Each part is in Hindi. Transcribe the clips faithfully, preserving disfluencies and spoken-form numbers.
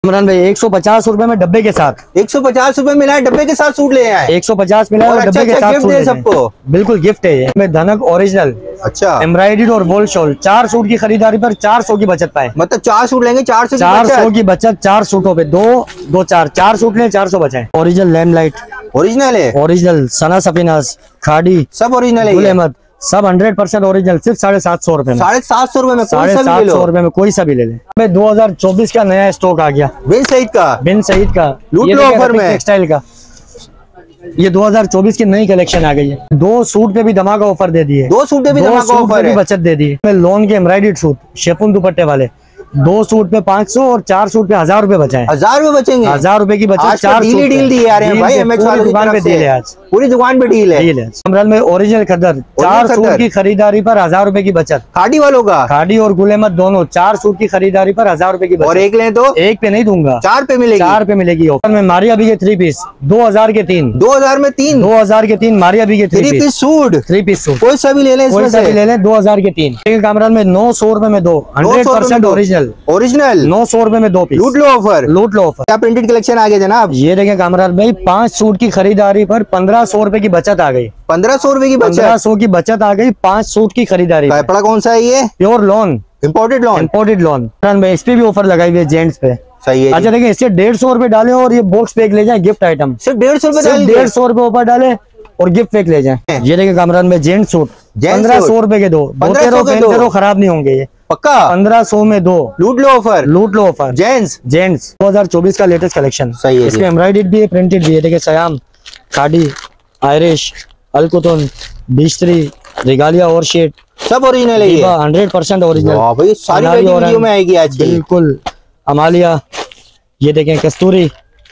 इमरान भाई एक सौ पचास रुपए में डब्बे के साथ एक सौ पचास रुपए मिला है, डब्बे के साथ सूट ले आए। एक सौ पचास मिला है डब्बे के साथ गिफ्ट है सबको। बिल्कुल गिफ्ट है ये। धनक ओरिजिनल अच्छा एम्ब्रॉयडरी और वोल शॉल, चार सूट की खरीदारी पर चार सौ की बचत पाए। मतलब चार सूट लेंगे चार सौ चार सौ की बचत, चार सूटों पे दो दो चार चार सूट ले चार सौ बचाए। ओरिजिनल लैम्पलाइट ओरिजिनल है, ओरिजिनल सना सफीनाज खाड़ी सब ओरिजिनल है। गुल अहमद सब हंड्रेड परसेंट ओरिजिनल, सिर्फ साढ़े सात सौ रुपए में। साढ़े सात सौ रुपए में साढ़े सात सौ रुपए में कोई सा भी ले ले। दो हजार चौबीस का नया स्टॉक आ गया बिन सईद का, बिन सईद का लूट लो ऑफर में टेक्सटाइल का। ये दो हजार चौबीस की नई कलेक्शन आ गई है। दो सूट पे भी धमाका ऑफर दे दिए, दो सूट पे भी धमाका ऑफर है, बचत दे दी। लोन के एम्ब्रॉयडर्ड सूट शेफून दुपट्टे वाले, दो सूट पे पाँच सौ और चार सूट पे हजार रुपए बचाए। हजार रुपए बचेंगे, हजार रुपए की बचत। चार डील डील दी आ रहे हैं भाई, एमएच वालों की दुकान पे डील है आज, पूरी दुकान पे डील है। इमरान में ओरिजिनल खद्दर चार सूट की खरीदारी पर हजार रुपए की बचत। खाड़ी वालों का, खाड़ी और गुल अहमद दोनों चार सूट की खरीदारी पर हजार रुपए की बचत। और एक लें तो एक पे नहीं दूंगा, चार पे मिलेगी, चार पे मिलेगी ऑफर में। मारिया बी के थ्री पीस दो हजार के तीन, दो हजार में तीन, दो हजार के तीन मारिया बी के three piece suit, three piece suit कोई सा भी ले लें, कोई सा भी ले लें, दो हजार के तीन। कामरान में नौ सौ रुपए में दो, हंड्रेड परसेंट ओरिजिनल ओरिजिनल नौ सौ रुपए में दो पीस। लूट लो ऑफर, लूट लो ऑफर। क्या प्रिंटेड कलेक्शन आ गया जनाब। ये देखें कामरान भाई, पाँच सूट की खरीदारी पर पंद्रह सौ रुपए की बचत आ गई। पंद्रह सौ रुपए की बचत, पंद्रह सौ की बचत आ गई पाँच सूट की खरीदारी। कपड़ा कौन सा है ये, pure lawn, imported lawn, imported lawn. इस पे भी ऑफर लगाई हुई है जेंट्स पे। सही है। अच्छा देखिए, इससे डेढ़ सौ रुपए डाले और ये बॉक्स पैक ले जाए गिफ्ट आइटम। सिर्फ डेढ़ सौ रुपए, डेढ़ सौ रुपए ऊपर डाले और गिफ्ट पैक ले जाए। ये देखिए कामरान में जेंट सूट पंद्रह सौ रुपए के दो, पंद्रह खराब नहीं होंगे ये, पक्का पंद्रह सौ में दो। लूट लो ऑफर, लूट लो ऑफर। जेंट्स जेंट्स दो हजार चौबीस का लेटेस्ट कलेक्शन। सही है। इसमें एम्ब्रॉयडर्ड भी है, प्रिंटेड भी है। देखिए सयाम, खाड़ी, आयरिश, अलकुतुन, बिस्त्री, रिगालिया और शेट सब ओरिजिनल है, हंड्रेड परसेंट ओरिजिनल भाई। सारी वीडियो में आएगी आज की। बिल्कुल। अमालिया, ये देखें कस्तूरी,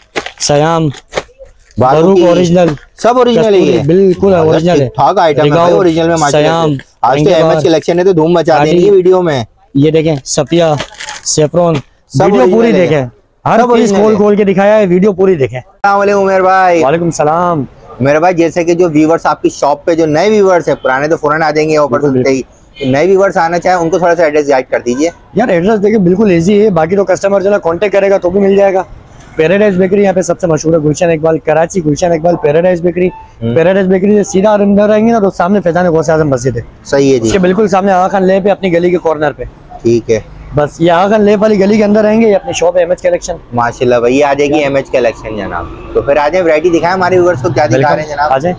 सयाम, बारूक ओरिजिनल, सब ओरिजिनल है, बिल्कुल ओरिजिनल है। ठाक आइटम है ओरिजिनल में माशाल्लाह। आज तो एमएच कलेक्शन है तो धूम मचा देनी है वीडियो में। ये देखें सफिया, सेफ्रॉन, वीडियो पूरी देखें, हर पीस खोल खोल के दिखाया है, वीडियो पूरी देखें। अस्सलाम वालेकुम उमर भाई। वालेकुम सलाम। मेरे भाई जैसे कि जो व्यूवर्स आपकी शॉप पे, जो नए व्यूवर्स है, पुराने तो फौरन आ जाएंगे ऑफर सुनते ही, नए व्यूवर्स आना चाहे उनको थोड़ा सा एड्रेस गाइड कर दीजिए। यार एड्रेस देखिए बिल्कुल इजी है, बाकी तो कस्टमर जो है कांटेक्ट करेगा तो भी मिल जाएगा। पैराडाइज बेकरी यहाँ पे सबसे मशहूर है, Gulshan Iqbal Karachi, Gulshan Iqbal Paradise Bakery. Paradise Bakery से सीधा अंदर आएंगे ना तो सामने फैजान गौसे आजम मस्जिद है। सही है जी, इसके बिल्कुल सामने आगा खान ले पे अपनी गली के कॉर्नर पे। ठीक है, बस ये आगा खान ले वाली गली के अंदर आएंगे, अपनी शॉप है एमएच कलेक्शन। माशाल्लाह भाई आ जाएगी एमएच कलेक्शन जनाब। तो फिर आ जाए, वैरायटी दिखाएं हमारे व्यूअर्स को, क्या दिखा रहे हैं जनाब। आ जाए,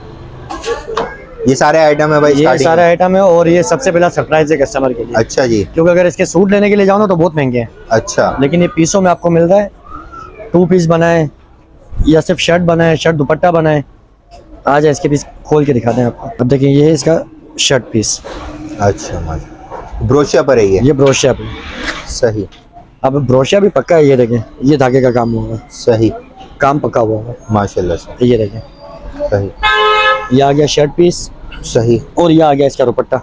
ये सारे आइटम है भाई, ये सारे आइटम है और ये सबसे पहला सरप्राइज है कस्टमर के लिए। अच्छा जी, क्योंकि अगर इसके सूट लेने के लिए जाओ ना तो बहुत महंगे हैं। अच्छा, लेकिन ये पीसों में आपको मिल रहा है। टू पीस बनाए या सिर्फ शर्ट बनाए, शर्ट दुपट्टा बनाए। आ जाए इसके पीस खोल के दिखाते हैं आपको। अब देखिए ये है इसका शर्ट पीस। अच्छा, ब्रोशिया पर है ये, ये ब्रोशिया पे। सही। अब ब्रोशिया भी पक्का है, ये देखें, ये धागे का काम होगा। सही, काम पक्का हुआ होगा माशाल्लाह से। ये देखें, सही। ये आ गया शर्ट पीस। सही। और ये आ गया इसका दुपट्टा।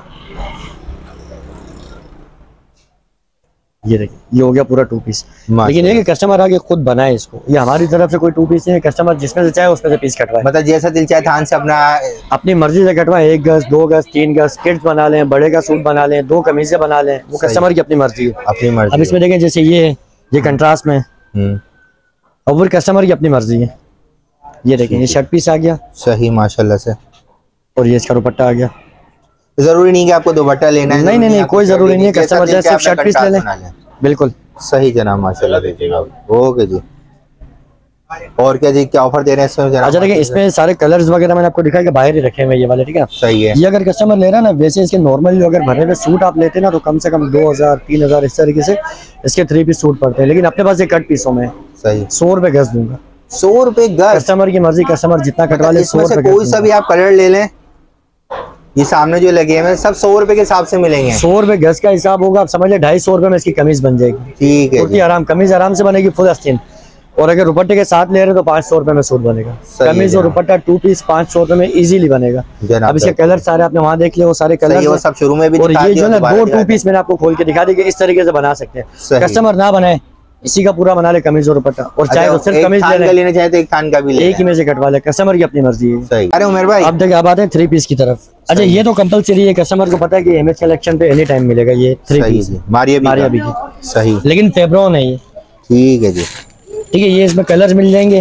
ये देखिए, ये हो गया पूरा टू पीस। लेकिन ये कि कस्टमर आगे खुद बनाए इसको, ये हमारी तरफ से कोई टू पीस नहीं है। कस्टमर जिसमें से चाहे उसमें से पीस कटवाए, मतलब जैसा दिल चाहे थान से अपना अपनी मर्जी से कटवाए। एक गज, दो गज, तीन गज, किड्स बना लें, बड़े का सूट बना लें, दो कमीजें बना लें, वो कस्टमर की अपनी मर्जी है, अपनी मर्जी। अब इसमें देखें जैसे ये ये कंट्रास्ट में, और वो कस्टमर की अपनी मर्जी है। ये देखें, ये शर्ट पीस आ गया। सही, माशाल्लाह से। और ये इसका दुपट्टा आ गया। जरूरी नहीं कि आपको दुपट्टा लेना है, नहीं नहीं नहीं, कोई जरूरी नहीं है। कस्टमर जैसे सिर्फ शर्ट पीस ले लें। बिल्कुल सही जनाब, माशाल्लाह। ओके जी। और क्या जी, क्या ऑफर दे रहे हैं इसमें जनाब? अच्छा देखिए, इसमें सारे कलर्स वगैरह मैंने आपको दिखाया कि बाहर ही रखे हुए ये वाले, ठीक है। सही है। ये अगर कस्टमर ले रहा है ना, वैसे इसके नॉर्मली अगर भरे हुए सूट आप लेते हैं ना तो कम से कम दो हजार तीन हजार इस तरीके से इसके थ्री पीस सूट पड़ते हैं। लेकिन अपने पास ये कट पीसों में सही सौ रुपए गज दूंगा। सौ रुपए गज, कस्टमर की मर्जी, कस्टमर जितना कटवा ले। इसमें से कोई सा भी आप कलर ले लें, ये सामने जो लगे हैं सब सौ रुपए के हिसाब से मिलेंगे। सौ रुपए गज का हिसाब होगा, आप समझ ले ढाई सौ रुपए में इसकी कमीज बन जाएगी। ठीक है, कुर्ती आराम, कमीज आराम से बनेगी फुल आस्तीन। और अगर दुपट्टे के साथ ले रहे तो पाँच सौ रुपए में सूट बनेगा। कमीज और दुपट्टा टू पीस पाँच सौ रुपए में इजीली बनेगा। अब इसके कलर सारे आपने वहाँ देख लिया, वो सारे कलर सब शुरू में भी। और ये जो ना दो टू पीस मैंने आपको खोल के दिखा दी कि इस तरीके से बना सकते हैं। कस्टमर ना बनाए, इसी का पूरा बना ले कमीज और दुपट्टा, और चाहे तो सिर्फ कमीज लेना चाहे तो एक थान का भी ले, एक ही में से कटवा ले, कस्टमर की अपनी मर्जी है। अरे उमर भाई, अब देखिए अब आते हैं थ्री पीस की तरफ। अच्छा ये तो कंपलसरी है, कस्टमर को पता है कि एमएच कलेक्शन पे एनी टाइम मिलेगा ये थ्री पीस, मारिया मारिया भी। सही, लेकिन फेब्रॉन है ये। ठीक है जी, ठीक है, ये इसमें कलर्स मिल जाएंगे,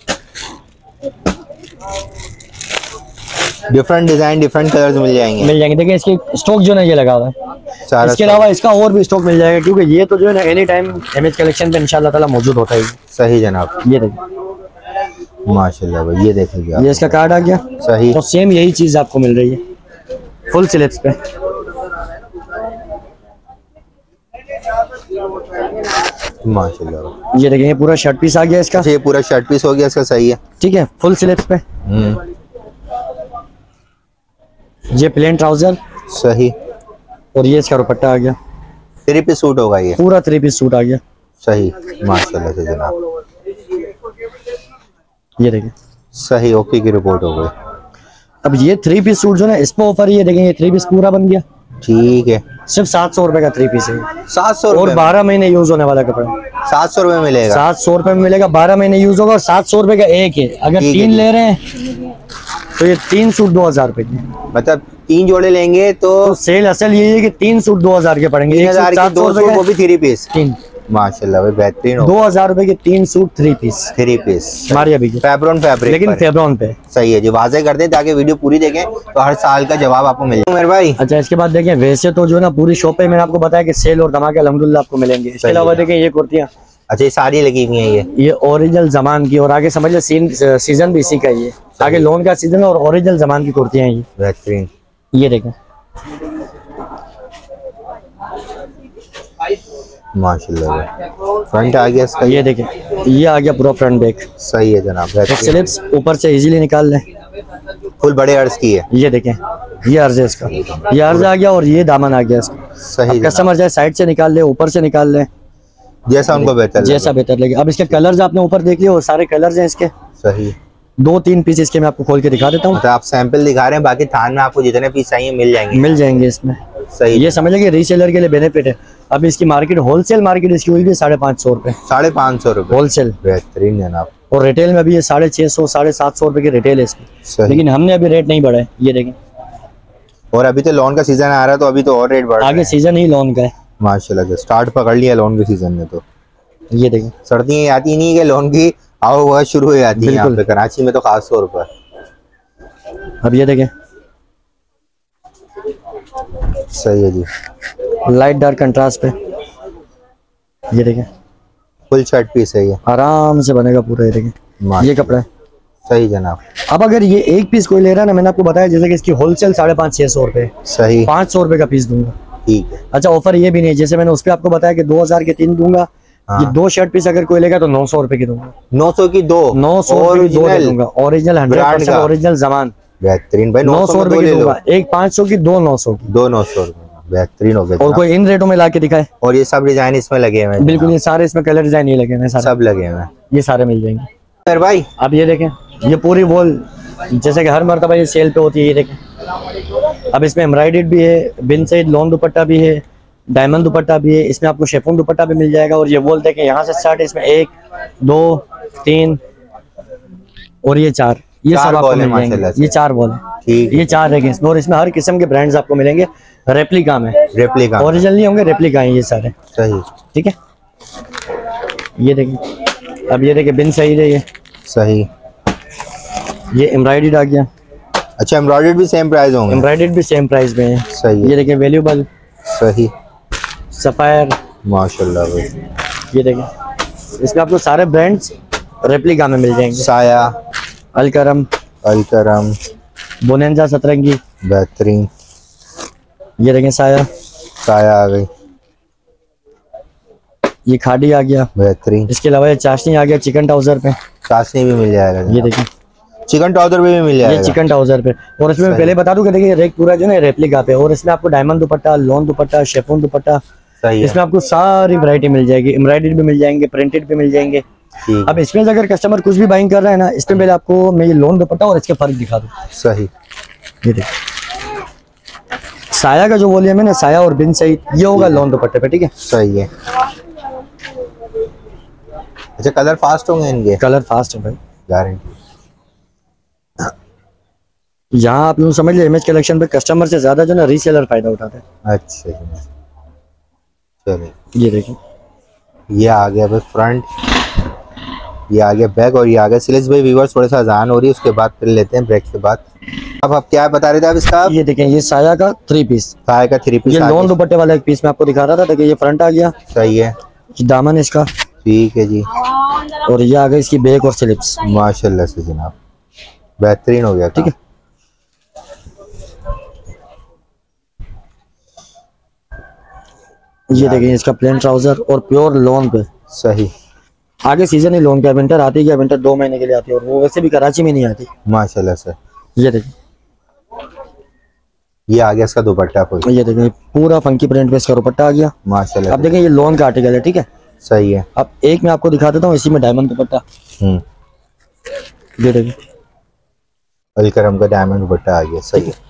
डिफरेंट डिजाइन डिफरेंट कलर्स मिल जाएंगे मिल जाएंगे। देखिए इसकी स्टॉक जो है ना ये लगा हुआ है, सारा इसके अलावा इसका और भी स्टॉक मिल जाएगा, क्योंकि ये तो जो है ना एनी टाइम एमएच कलेक्शन पे इंशाल्लाह ताला मौजूद होता है। सही जनाब, ये देखिए माशाल्लाह भाई, ये देखिए ये इसका कार्ड आ गया। सही, तो सेम यही चीज आपको मिल रही है फुल स्लिप्स पे। माशाल्लाह, ये देखिए पूरा शर्ट पीस आ गया इसका। ये पूरा शर्ट पीस हो गया इसका। सही है, ठीक है, फुल स्लिप्स पे। ये प्लेन ट्राउजर। सही, और ये इसका दुपट्टा आ गया, थ्री पीस सूट होगा ये, पूरा थ्री पीस सूट आ गया। सही, माशाल्लाह से जनाब, ये देखिए सही, ओके की रिपोर्ट हो गई। अब ये थ्री पीस सूट जो है इस पे ऑफर, ये देखेंगे थ्री पीस पूरा बन गया। ठीक है, सिर्फ सात सौ रुपए का थ्री पीस है, सात सौ और बारह महीने यूज होने वाला कपड़ा, सात सौ रुपए मिलेगा। सात सौ रुपए में मिलेगा, बारह महीने यूज होगा, और सात सौ रुपए का एक है। अगर ठीक है, तीन ठीक। ले रहे हैं तो ये तीन सूट दो हजार रुपए की, मतलब तीन जोड़े लेंगे तो, तो सेल असल ये है कि तीन सूट दो हजार के पड़ेंगे। तीन एक सूट हजार के सात सौ दो रुपए सूट, का, वो भी थ्री पीस। तीन माशाल्लाह भाई, बेहतरीन हो, दो हजार रुपए के तीन सूट थ्री पीस, थ्री पीस हमारी अभी की, फैब्रॉन फैब्रिक, लेकिन फेब्रॉन पे। सही है जी, वाजे कर दें ताकि वीडियो पूरी देखें तो हर साल का जवाब आपको मिल जाए मेरे भाई। अच्छा, इसके बाद देखें वैसे तो जो है ना पूरी शॉप पे मैंने आपको बताया कि सेल और धमाके अल्हम्दुलिल्लाह आपको मिलेंगे। इसके अलावा देखें ये कुर्तियाँ, अच्छा ये साड़ी लगी हुई है, ये ये ओरिजिनल जमान की, और आगे समझ लो सीजन भी इसी का ही है, आगे लोन का सीजन है और ओरिजिनल जमान की कुर्तियाँ हैं ये। बेहतरीन, ये देखें माशाल्लाह, फ्रंट आ गया इसका, ये देखें ये आ गया पूरा फ्रंट बैक। सही है जनाब, बेहतरीन, स्लिप्स ऊपर से इजीली निकाल लें। फुल बड़े अर्ज की है, ये देखें ये अर्ज है इसका, ये अर्ज आ गया और ये दामन आ गया इसका। सही, कस्टमर चाहे साइड से निकाल ले, ऊपर से निकाल ले, जैसा उनको बेहतर जैसा बेहतर लगे। अब इसके कलर्स आपने ऊपर देख लिए, और सारे कलर्स हैं इसके। सही, दो तीन पीस इसके मैं आपको खोल के दिखा देता हूँ, तो आप सैंपल दिखा रहे हैं, बाकी थान में आपको जितने पीस चाहिए मिल जाएंगे, मिल जाएंगे इसमें। सही, ये समझ लीजिए रीसेलर के लिए बेनिफिट है। अब इसकी मार्केट होलसेल मार्केट इसकी हुई भी साढ़े पाँच सौ रुपए, साढ़े पाँच सौ रुपए होलसेल। बेहतरीन जनाब, और रिटेल में भी ये साढ़े छः सौ साढ़े सात सौ रुपए की रिटेल है इसकी, सही, लेकिन हमने अभी रेट नहीं बढ़ाए। ये देखें, और अभी तो लोन का सीजन आ रहा है तो अभी तो और रेट बढ़ रहा आगे है। सीजन ही लोन का है। माशाल्लाह से स्टार्ट पकड़ लिया लोन के सीजन में, तो ये देखें सर्दियाँ आती नहीं है लोन की आओ वह शुरू हो जाती है यहाँ बिल्कुल। पे, कराची में तो खास तौर पर। अब ये देखें सही है जी, लाइट डार्क कंट्रास्ट पे, ये देखें फुल शर्ट पीस है ये, आराम से बनेगा पूरा। ये देखें ये कपड़ा है। सही जनाब, अब अगर ये एक पीस कोई ले रहा है ना, मैंने आपको बताया जैसे कि इसकी होलसेल साढ़े पाँच छः सौ रुपये, सही, पाँच सौ रुपये का पीस दूंगा। ठीक है, अच्छा ऑफर ये भी नहीं है, जैसे मैंने उस पर आपको बताया कि दो हजार के तीन दूंगा। हाँ। ये दो शर्ट पीस अगर कोई लेगा तो नौ सौ रुपए की दूंगा, नौ सौ की दो, नौ सौ रुपए की दो दे दूंगा, ओरिजिनल हंड्रेड ब्रांड परसेंट का। ओरिजिनल जमान। बेहतरीन भाई, नौ सौ रुपए की दूंगा, एक पाँच सौ की, दो नौ सौ की, दो नौ सौ रुपए, बेहतरीन हो गया और जनाब। कोई इन रेटों में ला के दिखाए। और ये सब डिजाइन इसमें लगे हुए हैं बिल्कुल, जनाब, ये सारे इसमें कलर डिजाइन नहीं लगे हैं सारे, सब लगे हुए हैं ये सारे मिल जाएंगे मेरे भाई। अब ये देखें, ये पूरी वॉल जैसे कि हर मरतबा ये सेल पे होती है। ये देखें अब इसमें एम्ब्रॉयडर्ड भी है, बिन सईद लोन दुपट्टा भी है, डायमंड दुपट्टा भी है, इसमें आपको शेफोन दुपट्टा भी मिल जाएगा। और ये वॉल देखें यहाँ से स्टार्ट है, इसमें एक दो तीन और ये चार, ये चार सब आपको बॉल है मिल जाएंगे। माशाल्लाह से। ये चार बॉल है, ठीक है, ये चार रहेंगे इसमें, और इसमें हर किस्म के ब्रांड्स आपको मिलेंगे। रेप्लिका में, रेप्लिका, ओरिजिनल नहीं होंगे, रेप्लिका हैं ये सारे। सही, ठीक है, ये देखिए अब ये देखिए बिन सईद है, ये सही, ये एम्ब्रॉयडर्ड आ गया। अच्छा एम्ब्रॉयडर्ड भी सेम प्राइस होंगे, एम्ब्रॉयडर्ड भी सेम प्राइस में है। सही है, ये देखिए वैल्यूबल, सही, सफायर, माशाल्लाह भाई, ये देखिए इसमें आपको सारे ब्रांड्स रेप्लिका में मिल जाएंगे। साया, अलकरम, अलकरम, बोनेंजा सतरंगी, बेहतरीन, ये देखें साया, साया आ गई, ये खाड़ी आ गया। बेहतरीन, इसके अलावा ये चाशनी आ गया चिकन ट्राउजर पे, चाशनी भी मिल जाएगा, ये देखिए चिकन ट्राउजर भी मिल ये जाएगा, चिकन ट्राउजर पे। और इसमें मैं पहले बता दूं कि देखिए रेक पूरा जो है रेप्लिका पे, और इसमें आपको diamond dupatta, lawn dupatta, chiffon dupatta, सही है, इसमें आपको सारी वैरायटी मिल जाएगी। एम्ब्रॉयडर्ड भी मिल जाएंगे, प्रिंटेड भी मिल जाएंगे। ठीक, अब इसमें से अगर कस्टमर कुछ भी बाइंग कर रहा है ना, इसमें पहले आपको मैं ये लोन दुपट्टा और इसके फर्क दिखा दूं। सही, ये देखिए साया का जो वॉल्यूम है ना, साया और बिन सईद, ये होगा लोन दुपट्टे पे। ठीक है, सही है। अच्छा कलर फास्ट होंगे इनके, कलर फास्ट है भाई, गारंटी। यहाँ आप यूँ समझ लीजिए इमेज कलेक्शन पे कस्टमर से ज्यादा जो ना रीसेलर फायदा उठाते हैं। अच्छा जी, चलिए ये देखिए ये आ गया बस फ्रंट, ये आगे बैग और ये आगे स्लीव्स। भाई व्यूअर्स थोड़ा सा अजान हो रही है, उसके बाद फिर लेते हैं ब्रेक के बाद। अब आप क्या बता रहे थे आप इसका? ये देखें, ये साया का थ्री पीस, साया का थ्री पीस। ये लॉन दुपट्टे वाला एक पीस मैं आपको दिखा रहा था। देखिए ये फ्रंट आ गया, सही है, दामन इसका, ठीक है जी। और ये आ गई इसकी बैक और स्लिप्स। माशाल्लाह से जनाब, बेहतरीन हो गया, ठीक है। ये देखिए इसका प्लेन ट्राउजर और प्योर लॉन पे, सही। आगे सीजन ही लॉन का, विंटर आती है, विंटर दो महीने के लिए आती है, और वो वैसे भी कराची में नहीं आती। माशाल्लाह से। ये देखिए, ये आ गया इसका दुपट्टा। ये देखिए पूरा फंकी प्रिंट पे इसका दुपट्टा आ गया माशाल्लाह। अब देखिए ये लॉन का आर्टिकल है, ठीक है, सही है। अब एक मैं आपको दिखा देता हूँ, इसी में डायमंड दुपट्टा। हम्म, ये देखिए अलकरम का डायमंड दुपट्टा आ गया, सही है।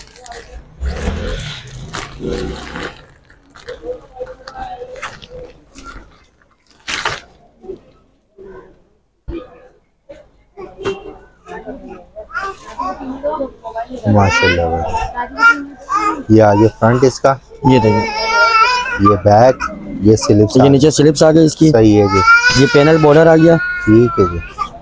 माशाल्लाह। ये आ गया फ्रंट इसका। ये देखिए, ये बैक, ये स्लिप्स, ये नीचे स्लिप्स आ गई इसकी, सही है जी। ये पैनल बॉर्डर आ गया, ठीक है जी,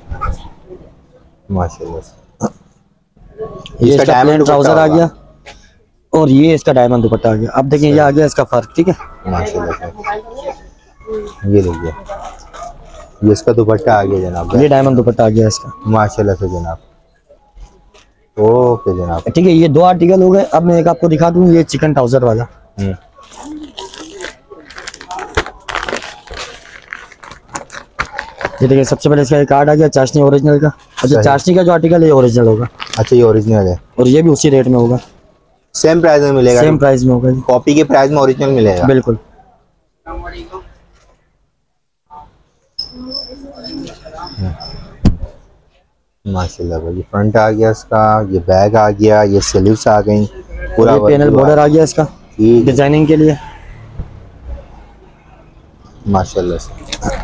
माशाल्लाह। ये इसका प्लेन ट्राउजर आ गया, और ये इसका डायमंड दुपट्टा आ गया। अब देखिए ये आ गया इसका फर्क, ठीक है, माशाल्लाह। ये लीजिए, ये इसका दुपट्टा आ गया जनाब, ये डायमंड दुपट्टा आ गया इसका, माशाल्लाह से जनाब। ओके जनाब, ठीक है। ये दो आर्टिकल हो गए। अब मैं एक आपको दिखा दूं, ये चिकन ट्राउजर वाला। ये देखिए सबसे पहले इसका एक कार्ड आ गया चाशनी ओरिजिनल का। अच्छा, चाशनी का जो आर्टिकल है ये ओरिजिनल होगा। अच्छा, ये ओरिजिनल है, और ये भी उसी रेट में होगा, सेम प्राइस में मिलेगा। सेम प्राइस में होगा, कॉपी के प्राइस में ओरिजिनल मिलेगा, बिल्कुल। माशाल्लाह भाई, फ्रंट आ गया इसका, ये बैग आ गया, ये स्लीव्स आ गई, पूरा पैनल बॉर्डर आ गया इसका डिजाइनिंग के लिए, माशाल्लाह से।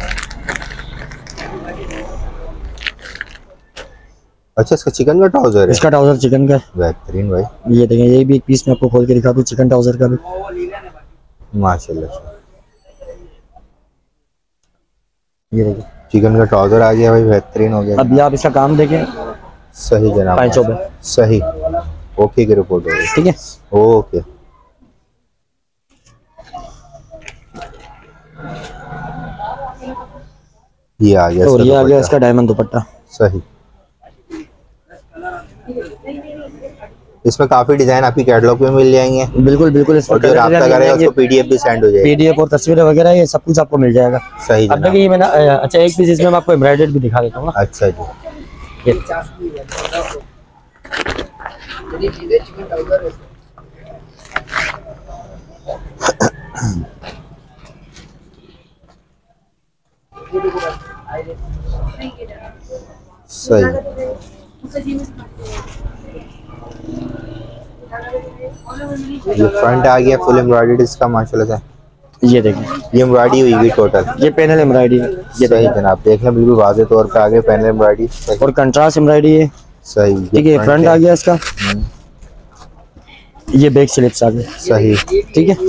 अच्छा, इसका चिकन का ट्राउजर है? इसका ट्राउजर चिकन का, बेहतरीन भाई। ये देखें, ये भी एक पीस में आपको खोल के दिखा दूं, चिकन ट्राउजर का भी, माशाल्लाह। ये देखिए चिकन का ट्राउजर आ गया भाई, बेहतरीन हो गया। अब ये आप इसका काम देखें, सही जनाब, पाँचों पे, सही। ओके की रिपोर्ट हो गई, ठीक है, ओके। ये आ गया, और ये आ गया इसका डायमंड दुपट्टा, सही। इसमें काफी डिजाइन आपकी कैटलॉग में मिल जाएंगे, बिल्कुल बिल्कुल। इसमें जो राब्ता करेगा उसको पीडीएफ भी सेंड हो जाएगा, पीडीएफ और तस्वीरें वगैरह, ये सब कुछ आपको मिल जाएगा, सही। अब देखिए ये मैंने, अच्छा एक पीस इसमें मैं आपको एम्ब्रॉयडर्ड भी दिखा देता हूँ। अच्छा जी, सही। ये फ्रंट आ गया फुल एम्ब्रॉयडर्ड इसका, माशाल्लाह से। ये देखिए, ये एम्ब्रॉयडरी हुई हुई टोटल, ये पैनल एम्ब्रॉयडरी है, ये सही जनाब। देख लें, बिल्कुल वाज़ेह तौर पे आ गया पैनल एम्ब्रॉयडरी, और कंट्रास्ट एम्ब्रॉयडरी है, सही। ठीक है, फ्रंट आ गया इसका, ये बैक स्लिप्स आ गए, सही, ठीक है।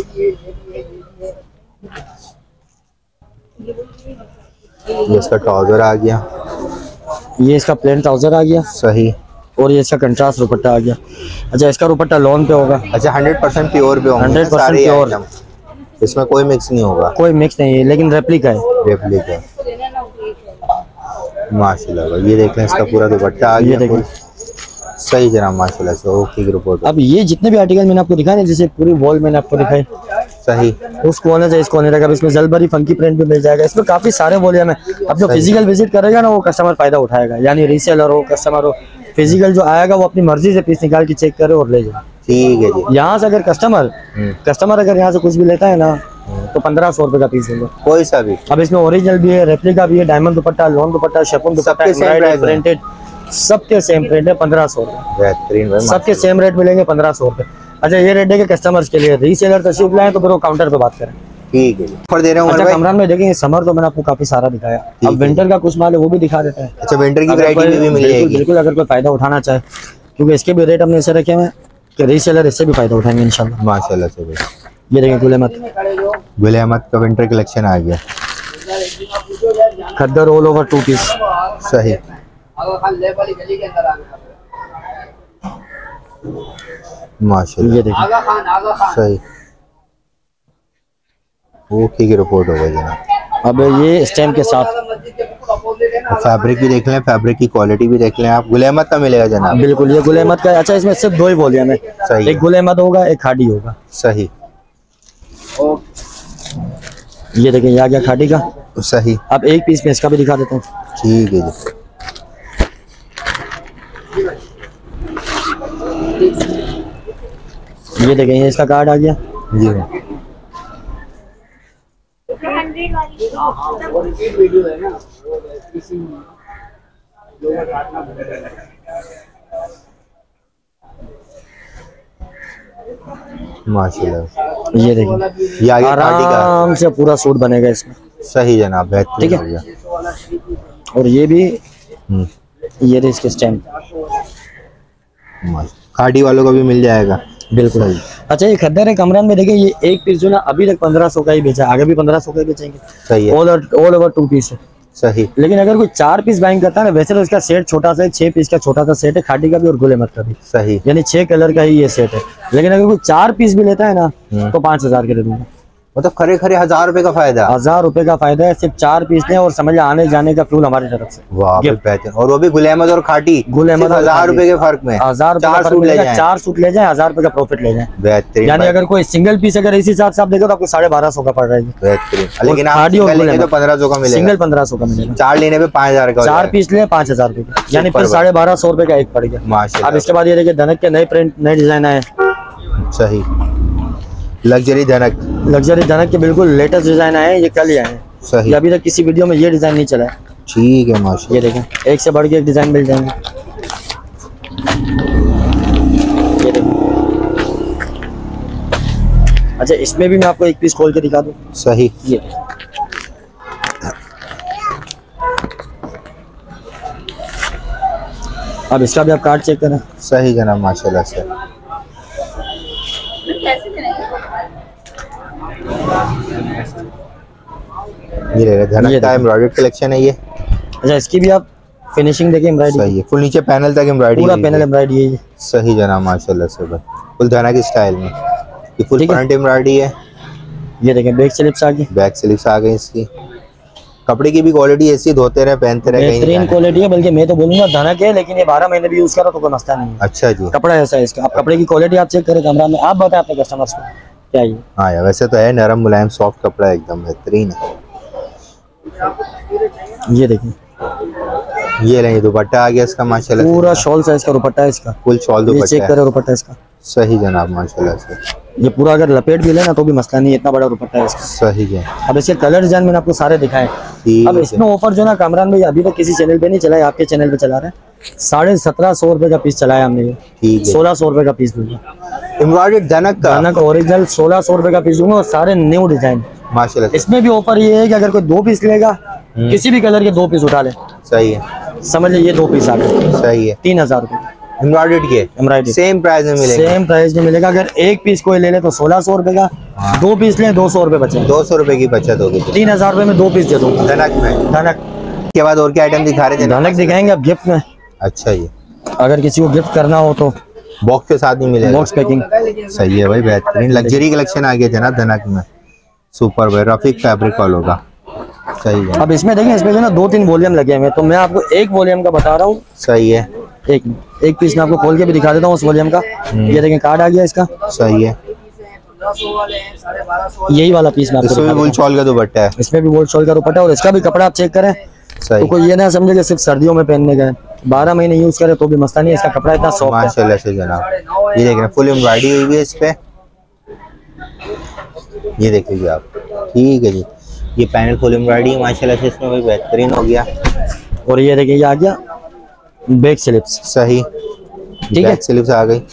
ये इसका ट्राउजर आ गया, ये इसका प्लेन ट्राउजर आ गया, सही, और ये इसका कंट्रास्ट दुपट्टा आ गया। अच्छा, इसका दुपट्टा लॉन पे होगा। अच्छा, हंड्रेड परसेंट प्योर पे होगा, हंड्रेड परसेंट प्योर, इसमें कोई मिक्स नहीं होगा, कोई मिक्स नहीं है, लेकिन रेप्लिका है, रेप्लिका। माशाल्लाह भाई, ये देख लें, इसका पूरा दुपट्टा आ गया, देखो सही जनाब, माशाल्लाह से। Okay report. अब ये जितने भी आर्टिकल मैंने आपको दिखाए ना, जैसे पूरी वॉल मैंने आपको दिखाई, सही, उस कोने से इस कोने तक, अब इसमें जलबरी फंकी प्रिंट भी मिल जाएगा, इसमें काफी सारे वॉल्यूम है। अब जो फिजिकल विजिट करेगा ना, वो कस्टमर फायदा उठाएगा, यानी रीसेलर हो, कस्टमर हो, फिजिकल जो आएगा वो अपनी मर्जी से पीस निकाल के चेक करे और ले जाए, ठीक है जी। यहाँ से अगर कस्टमर कस्टमर अगर यहाँ से कुछ भी लेता है ना, तो पंद्रह सौ रुपए का पीस देंगे, कोई सा भी। अब इसमें ओरिजिनल भी है, रेप्लिका भी है, diamond dupatta, lawn dupatta, chiffon dupatta, printed, सबके सेम रेट है, पंद्रह सौ रुपए, बेहतरीन, सबके सेम रेट मिलेंगे, पंद्रह सौ रुपए। अच्छा, ये रेट है कि कस्टमर्स के लिए, रीसेलर तशरीफ लाए तो फिर वो काउंटर पे बात करें, ठीक है। ऑफर दे रहे हैं। अच्छा, कमरान में देखेंगे, समर तो मैंने आपको काफी सारा दिखाया, अब विंटर का कुछ माल है वो भी दिखा देता है। अच्छा, विंटर की वैरायटी भी मिल जाएगी, बिल्कुल, अगर कोई फायदा उठाना चाहे, क्योंकि इसके भी रेट हमने ऐसे रखे हैं कि रीसेलर इससे भी फायदा उठाएंगे इंशाल्लाह, माशाल्लाह से। ये देखें गुल अहमद, गुल अहमद का विंटर कलेक्शन आ गया। Khaddar all over two piece. सही माशाल्लाह, ये देखिए सही ओके की रिपोर्ट हो गई जनाब। अब ये स्टैम्प के साथ फैब्रिक भी देख लें, फैब्रिक की क्वालिटी भी देख लें आप। गुल अहमद का मिलेगा जनाब? बिल्कुल, ये गुल अहमद का। अच्छा, इसमें सिर्फ दो ही वॉल्यूम है, सही एक गुल अहमद होगा, एक खाड़ी होगा। सही ये देखिए, ये आ गया खाड़ी का। सही अब एक पीस में इसका भी दिखा देता हूँ। ठीक है जी। ये देखें, ये इसका कार्ड आ गया जी माशाल्लाह। ये देखिए, ये आगे खाड़ी का आराम से पूरा सूट बनेगा इसमें। सही जनाब, बेहतरीन ठीक हो है। गया। और ये भी, हम्म, ये रही इसके स्टैम्प। खाड़ी वालों को भी मिल जाएगा। बिल्कुल। अच्छा, ये खद्दर है कमरान में, देखिए ये एक पीस जो ना अभी तक पंद्रह सौ का ही बेचा, आगे भी पंद्रह सौ का ही बेचेंगे। सही है, all all over two piece है। सही। लेकिन अगर कोई चार पीस बाइंग करता है ना, वैसे तो इसका सेट छोटा सा है, छह पीस का छोटा सा सेट है खाड़ी का भी और गुल अहमद का भी। सही, यानी छह कलर का ही ये सेट है। लेकिन अगर कोई चार पीस भी लेता है ना, तो पाँच हजार के दे दूंगा। मतलब खरे खरे हजार रुपए का फायदा। हजार रुपए का फायदा है, सिर्फ चार पीस ने, और समझ आने जाने का फ्यूल हमारी तरफ से। वाह बेहतरीन। और वो भी गुल अहमद और खाटी, गुल अहमद हजार रुपए के फर्क में हजार चार सूट ले जाएं। चार सूट ले जाए, हजार रुपए का प्रॉफिट ले जाए। बेहतरीन। यानी अगर कोई सिंगल पीस अगर इसी हिसाब से आप देखो तो आपको साढ़े बारह सौ का पड़ रहा है। बेहतरीन। लेकिन आप सिंगल लेंगे तो पंद्रह सौ का मिलेगा। सिंगल पंद्रह सौ का मिलेगा। चार लेने पे पाँच हजार का। चार पीस ले पाँच हजार रुपए का, यानी फिर साढ़े बारह सौ रुपए का एक पड़ गया माशाल्लाह। अब इसके बाद ये देखिए, धनक के नए प्रिंट, नए डिजाइन आए। सही, लग्जरी धनक। लग्जरी धनक के बिल्कुल लेटेस्ट डिजाइन आए हैं, ये कल ही आए हैं। सही, ये अभी तक किसी वीडियो में ये डिजाइन नहीं चला है। ठीक है माशाल्लाह। ये देखें, एक से बढ़ के एक डिजाइन मिल जाएंगे। ये देखें। अच्छा, इसमें भी मैं आपको एक पीस खोल के दिखा दूं। सही, ये अब इसका भी आप कार्ड चेक करें। सही जनाब, माशाल्लाह से। ये रहेगा धनक का एम्ब्रॉयडरी कलेक्शन है ये। अच्छा, इसकी भी आप फिनिशिंग देखिए, एम्ब्रॉयडरी। सही है, फुल नीचे पैनल तक एम्ब्रॉयडरी, पूरा पैनल एम्ब्रॉयडरी है। सही जनाब, माशाल्लाह से भाई, फुल धनक स्टाइल में। ये फुल फ्रंट एम्ब्रॉयडरी है। ये देखें, बैक स्लिप्स आ गई। बैक स्लिप्स आ गई इसकी। कपड़े की भी क्वालिटी ऐसी है, धोते रहे पहनते रहे, बेहतरीन क्वालिटी है। बल्कि मैं तो बोलूंगा धनक है, लेकिन ये बारह महीने भी यूज करो तो कोई मसला नहीं है। अच्छा जी, कपड़ा ऐसा है इसका। आप कपड़े की क्वालिटी आप चेक करें कमरा में, आप बताएं अपने कस्टमर्स को क्या ये। हाँ यार, वैसे तो है नरम मुलायम सॉफ्ट कपड़ा, एकदम बेहतरीन है। ये देखिए, ये लेंगे दुपट्टा आ गया इसका माशाल्लाह, पूरा शॉल साइज का दुपट्टा है इसका। फुल शॉल दुपट्टा, चेक करें दुपट्टा इसका। सही जनाब, माशाल्लाह से। ये पूरा अगर लपेट भी लेना तो भी मसला नहीं है, इतना बड़ा दुपट्टा है इसका। सही है। अब इसके कलर डिजाइन मैंने आपको सारे दिखाए। अब इसमें ऑफर जो ना कामरान भाई अभी तक किसी चैनल पे नहीं चला है, आपके चैनल पे चला रहे हैं। साढ़े सत्रह सौ रुपए का पीस चलाया हमने ये। ठीक है, सोलह सौ रुपए का पीस दूंगा। एम्ब्रॉयडर्ड धनक का धनक ओरिजिनल सोलह सौ रुपए का पीस दूंगा, और सारे न्यू डिजाइन माशाल्लाह। इसमें भी ऑफर ये है कि अगर कोई दो पीस लेगा, किसी भी कलर के दो पीस उठा ले, सही है, समझ लीजिए ये दो पीस आ गए। सही है। तीन हजार रुपए एम्ब्रॉयडर्ड के एम्ब्रॉयडरी सेम प्राइस में मिलेगा। सेम प्राइस में मिलेगा। अगर एक पीस कोई ले ले तो सोलह सौ रुपए का, दो पीस ले दो सौ रुपए बचे, दो सौ रुपए की बचत होगी। तीन हजार रुपए में दो पीस दे दूंगा धनक में। धनक के बाद और क्या आइटम दिखा रहे थे? धनक दिखाएंगे अब गिफ्ट में। अच्छा, ये अगर किसी को गिफ्ट करना हो तो बॉक्स के साथ ही मिलेगा, बॉक्स पैकिंग। सही है भाई, बेहतरीन लग्जरी कलेक्शन आ गया जनाब धनक में। सुपर भाई, रफीक फैब्रिक वालों का। सही है। अब इसमें देखें, इसमें जो ना दो तीन वॉल्यूम लगे हुए, तो मैं आपको एक वॉल्यूम का बता रहा हूँ। सही है, एक एक पीस मैं आपको खोल के भी दिखा देता हूँ उस वॉल्यूम का। ये देखें, कार्ड आ गया इसका। सही है। यही वाला पीस मैं आपको इसमें भी वुल शॉल का दुपट्टा है। इसमें भी वुल शॉल का दुपट्टा, और इसका भी कपड़ा आप चेक करें तो कोई ये ना समझे कि सिर्फ सर्दियों में पहनने का है, बारह महीने यूज करे तो भी मसला नहीं है। इसका कपड़ा इतना सॉफ्ट है माशाल्लाह से जनाब। ये देख रहे हैं, फुल एम्ब्रॉयडरी हुई हुई है इस पे। ये देख लीजिए आप। ठीक है जी, ये पैनल फुल एम्ब्रॉयडरी माशाल्लाह से इसमें भाई बेहतरीन हो गया। और ये देखिए, ये आ गया बैक स्लिप्स। सही, ठीक है, बैक स्लिप्स आ गई।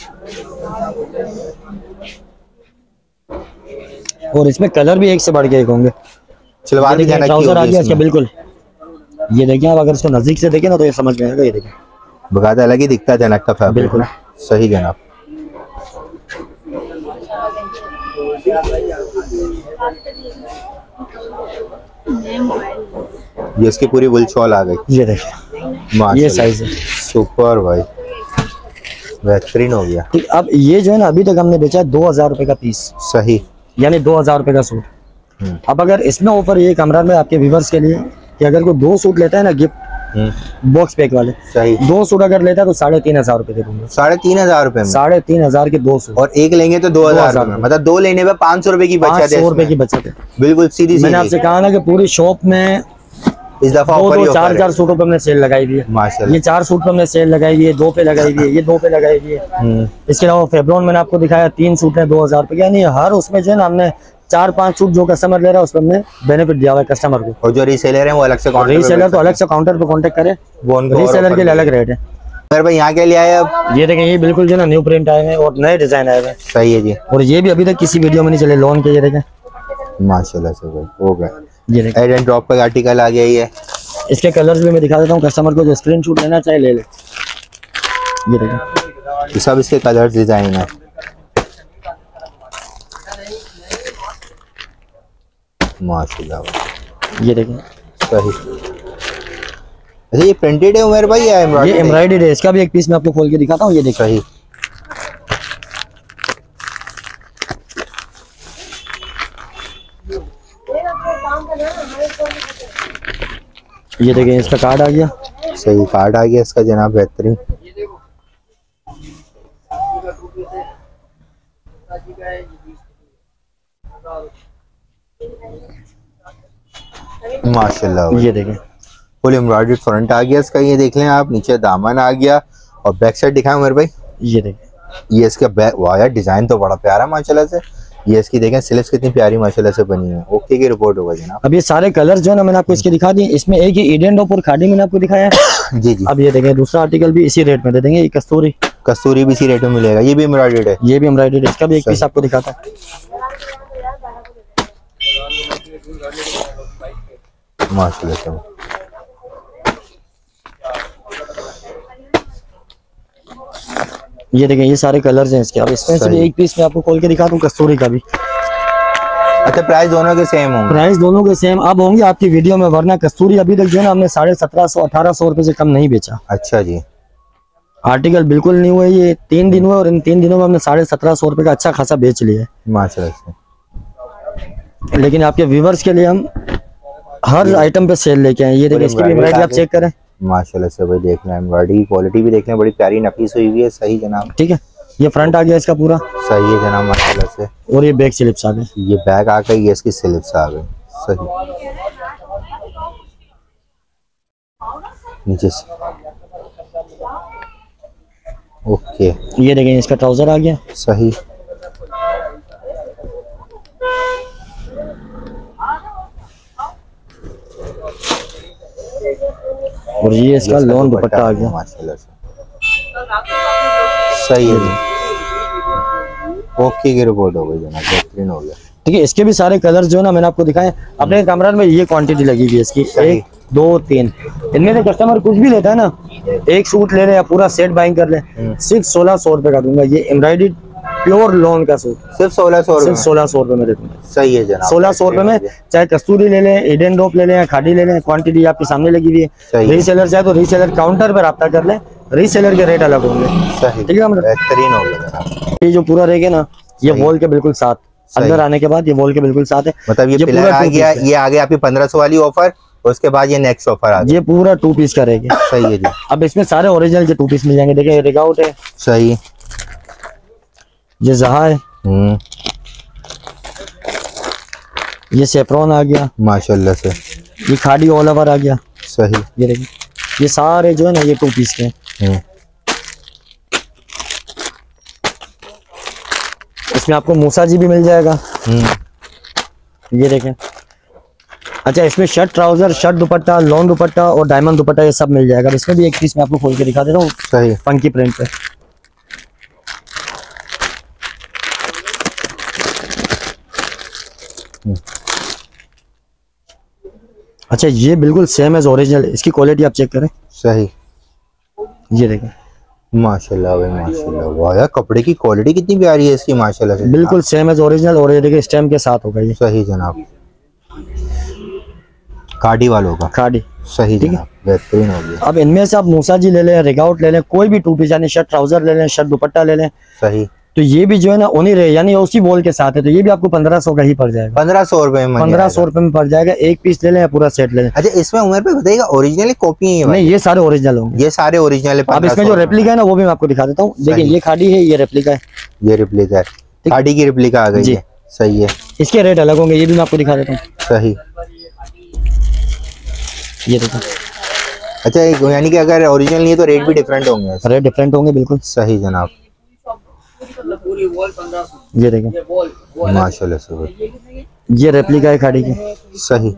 और इसमें कलर भी एक से बढ़ के एक होंगे। सलवार भी धनक की ट्राउजर आ होगी गया इसका, इसमें। बिल्कुल। ये देखिए, आप अगर इसको नजदीक से देखें ना तो ये समझ में आएगा। ये देखिए, बकायदा अलग ही दिखता है धनक का फैब्रिक। बिल्कुल सही जनाब। ये इसकी पूरी वुल शॉल आ गई। ये देखिए ये साइज है, सुपर भाई, बेहतरीन हो गया। ठीक, अब ये जो है ना अभी तक हमने बेचा है दो हजार रुपए का पीस। सही, यानी दो हजार रुपए का सूट। अब अगर इसमें ऑफर ये कमरा में आपके व्यूवर्स के लिए कि अगर कोई दो सूट लेता है ना गिफ्ट बॉक्स पैक वाले, सही, दो सूट अगर लेता है तो साढ़े तीन हजार रुपए दे दूंगा। साढ़े तीन हजार रुपए में साढ़े तीन हजार के दो सूट, और एक लेंगे तो दो हजार में, मतलब दो लेने पे पाँच सौ रुपए की बचत है, सौ रुपए की बचत है। बिल्कुल सीधी सी। मैंने आपसे कहा ना कि पूरी शॉप में इस दफा दो दो चार चार सूटों पे हमने सेल लगाई हुई है माशाल्लाह। ये चार सूट पे हमने सेल लगाई हुई है, दो पे लगाई हुई है, ये दो पे लगाई हुई है। इसके अलावा फेब्रॉन मैंने आपको दिखाया तीन सूट है दो हजार रुपए, यानी हर उसमें जो है ना हमने चार पांच सूट जो कस्टमर ले रहा है उसमें हमने बेनिफिट दिया हुआ है कस्टमर को। और जो रीसेलर है वो अलग से काउंटर, रीसेलर तो अलग से काउंटर पे कांटेक्ट करे, वो रीसेलर के लिए अलग रेट है। मेरे भाई यहाँ के लिए आए अब ये देखें, ये बिल्कुल जो है ना न्यू प्रिंट आए हैं और नए डिजाइन आए हैं। सही है जी, और ये भी अभी तक किसी वीडियो में नहीं चले, लोन के। ये देखें माशाल्लाह से भाई हो गया, ये देखें एड एंड ड्रॉप का आर्टिकल आ गया। ये इसके कलर्स भी मैं दिखा देता हूँ, कस्टमर को जो स्क्रीनशॉट लेना चाहे ले ले। ये देखें, ये सब इसके कलर्स डिजाइन है। माशाल्लाह, ये देखें सही। अच्छा ये प्रिंटेड है उमर भाई या एम्ब्रॉयडरी? ये एम्ब्रॉयडरी है। इसका भी एक पीस मैं आपको खोल के दिखाता हूँ, ये देखिए। सही, ये देखें इसका कार्ड आ गया। सही, कार्ड आ गया इसका जनाब, बेहतरीन। माशाल्लाह, ये देखें फुल एम्ब्रॉयडरी फ्रंट आ गया इसका, ये देख लें आप। नीचे दामन आ गया और बैक साइड दिखाएं मेरे भाई। ये देखें, ये इसका बैक, वाह यार डिजाइन तो बड़ा प्यारा माशाल्लाह से। ये इसकी देखें स्लीव्स कितनी प्यारी माशाल्लाह से बनी है। ओके की रिपोर्ट होगा जनाब। अब ये सारे कलर्स जो है ना मैंने आपको इसके दिखा दिए। इसमें एक ही ईडन टॉप और खादी मैंने आपको दिखाया है। जी जी। अब ये देखें दूसरा आर्टिकल भी इसी रेट में दे देंगे। ये कस्तूरी, कस्तूरी भी इसी रेट में मिलेगा। ये भी एम्ब्रॉयडर्ड है, ये भी एम्ब्रॉयडर्ड है। इसका भी एक पीस आपको दिखाता है। माशाल्लाह से ये देखें, ये सारे कलर्स हैं इसके। अब इसमें से भी एक पीस मैं आपको खोल के दिखा दूं कस्तूरी का भी। अच्छा प्राइस दोनों के सेम होंगे? प्राइस दोनों के सेम अब होंगे आपकी वीडियो में, वरना कस्तूरी अभी तक जो है ना हमने साढ़े सत्रह सौ अठारह सौ रुपए से कम नहीं बेचा। अच्छा जी, आर्टिकल बिल्कुल नहीं हुए, ये तीन दिन हुए और इन तीन दिनों में हमने साढ़े सत्रह सौ रुपए का अच्छा खासा बेच लिया है माशाल्लाह से। लेकिन आपके व्यूवर्स के लिए हम हर आइटम पे सेल लेके आए। ये देखिए इसकी भी एम्ब्रॉयडरी आप चेक करें माशाल्लाह से भाई, देख लें एम्ब्रॉयडरी क्वालिटी भी देख लें, बड़ी प्यारी नफीस हुई हुई है। सही जनाब, ठीक है। ये फ्रंट आ गया इसका पूरा, सही है जनाब माशाल्लाह से। और ये बैक स्लिप्स आ गए, ये बैक आ गई, ये इसकी स्लिप्स आ गई। सही, नीचे से ओके। ये देखें इसका ट्राउजर आ गया। सही, और ये इसका लॉन दुपट्टा आ गया माशाल्लाह से। सही है जी, ओके की रिपोर्ट हो गई जनाब, बेहतरीन हो गया। ठीक है। इसके भी सारे कलर जो है ना मैंने आपको दिखाए। अपने कमरा में ये क्वांटिटी लगी हुई है इसकी, एक दो तीन। इनमें से कस्टमर कुछ भी लेता है ना, एक सूट ले ले या पूरा सेट बाइंग कर ले, सिर्फ सोलह सौ रुपए का दूंगा। ये एम्ब्रॉयडरी प्योर लॉन का सूट सिर्फ सोलह सौ सिर्फ सोलह सौ रुपए में दे दूंगा। सही है जनाब, सोलह सौ रुपए में चाहे कस्तूरी ले लें, ईडन डॉप ले लें या खादी ले लें, क्वांटिटी आपके सामने लगी हुई है। रीसेलर चाहे तो रीसेलर काउंटर पर रब्ता कर लें, रीसेलर के रेट अलग होंगे। सही, ठीक है, बेहतरीन हो गया। ये जो पूरा रहेगा ना, ये वॉल के बिल्कुल साथ, अंदर आने के बाद ये वॉल के बिल्कुल साथ है। मतलब ये पिलर आ गया, ये आ गया आपकी पंद्रह सौ वाली ऑफर, उसके बाद ये नेक्स्ट ऑफर आ गया। ये पूरा टू पीस का रहेगा। सही है जी। अब इसमें सारे ओरिजिनल के टू पीस मिल जाएंगे। देखिए रिगआउट है। सही, ये जहा है, हम्म, ये सेफ्रॉन आ गया माशाल्लाह से। ये खादी ऑल ओवर आ गया। सही, ये देखिए ये सारे जो है ना ये टू पीस के हैं। इसमें आपको मूसा जी भी मिल जाएगा। ये देखें। अच्छा इसमें shirt trouser, shirt dupatta, lawn dupatta और डायमंड दुपट्टा ये सब मिल जाएगा। इसमें भी एक पीस मैं आपको खोल के दिखा देता हूँ। सही, फंकी प्रिंट पे। अच्छा ये बिल्कुल सेम एज ओरिजिनल, इसकी क्वालिटी आप चेक करें। सही, ये देखें माशाल्लाह भाई माशाल्लाह, वाह यार कपड़े की क्वालिटी कितनी प्यारी है इसकी माशाल्लाह से। बिल्कुल सेम एज ओरिजिनल और ये देखिए स्टैम्प के साथ होगा ये। सही जनाब। खाड़ी वालों का, खाड़ी। सही जनाब, बेहतरीन हो गया। अब इनमें से आप मूसा जी ले लें, रिगाउट ले लें, कोई भी टू पीस यानी शर्ट ट्राउजर ले लें, शर्ट दुपट्टा ले लें, सही, तो ये भी जो है ना उन्हीं रहे यानी उसी वॉल के साथ है, तो ये भी आपको पंद्रह सौ का ही पड़ जाएगा। पंद्रह सौ रुपए में, पंद्रह सौ रुपए में पड़ जाएगा। एक पीस ले लें या पूरा सेट ले लें। अच्छा, इसमें उमर पे बताइएगा ओरिजिनली कॉपी है? नहीं, ये सारे ओरिजिनल होंगे, ये सारे ओरिजिनल है। अब इसमें जो रेप्लिका है ना वो भी मैं आपको दिखा देता हूँ। देखिए ये खाड़ी है, ये रेप्लिका है, ये रेप्लिका है, खाड़ी की रेप्लिका आ गई है। सही है, इसके रेट अलग होंगे, ये भी मैं आपको दिखा देता हूँ। सही, ये देखो। अच्छा, यानी कि अगर ओरिजिनल नहीं है तो रेट भी डिफरेंट होंगे? रेट डिफरेंट होंगे बिल्कुल। सही जनाब, ये देखो माशाल्लाह से, ये रेप्लिका है खाड़ी की। सही,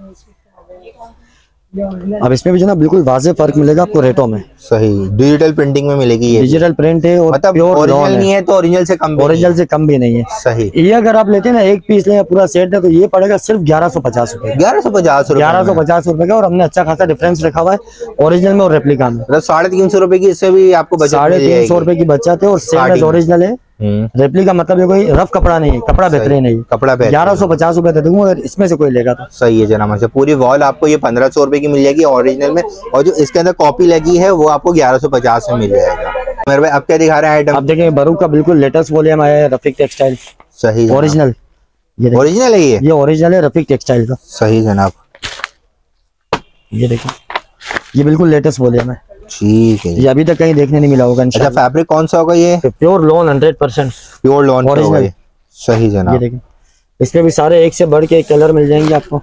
अब इसमें भी जो ना बिल्कुल वाज़ेह फर्क मिलेगा आपको रेटों में। सही, डिजिटल प्रिंटिंग में मिलेगी ये, डिजिटल प्रिंट है और मतलब ओरिजिनल नहीं है तो ओरिजिनल से कम, ओरिजिनल से कम भी नहीं है। सही, ये अगर आप लेते हैं ना एक पीस लें या पूरा सेट है तो ये पड़ेगा सिर्फ ग्यारह सौ पचास रुपए। ग्यारह सौ पचास रुपए, ग्यारह सौ पचास रुपए का, और हमने अच्छा खासा डिफरेंस रखा हुआ है ओरिजिनल में और रेप्लिका में। मतलब साढ़े तीन सौ रुपए की इससे भी आपको बचत, साढ़े तीन सौ रुपए की बचत है और सेम ओरिजिनल है। रेप्लिका मतलब ये कोई रफ कपड़ा नहीं है, कपड़ा बेहतरीन नहीं है, कपड़ा ग्यारह सौ पचास रुपए दे दूंगा अगर इसमें से कोई लेगा तो। सही है जनाब, अच्छा पूरी वॉल आपको ये पंद्रह सौ रुपए की मिल जाएगी ओरिजिनल में, और जो इसके अंदर कॉपी लगी है वो आपको ग्यारह सौ पचास में मिल जाएगा। मेरे भाई अब क्या दिखा रहे हैं आइटम? अब देखिए बरूक का बिल्कुल लेटेस्ट वॉल्यूम आया है, रफीक टेक्सटाइल। सही, ओरिजिनल, ये ओरिजिनल है, ये ये ओरिजिनल है रफीक टेक्सटाइल का। सही जनाब, ये देखिए ये बिल्कुल लेटेस्ट वॉल्यूम है। ठीक है, ये अभी तक कहीं देखने नहीं मिला होगा। अच्छा, फैब्रिक कौन सा होगा ये? Pure lawn, hundred percent pure lawn original. सही जनाब, ये देखिए इसमें भी सारे एक से बढ़ के एक कलर मिल जाएंगे आपको।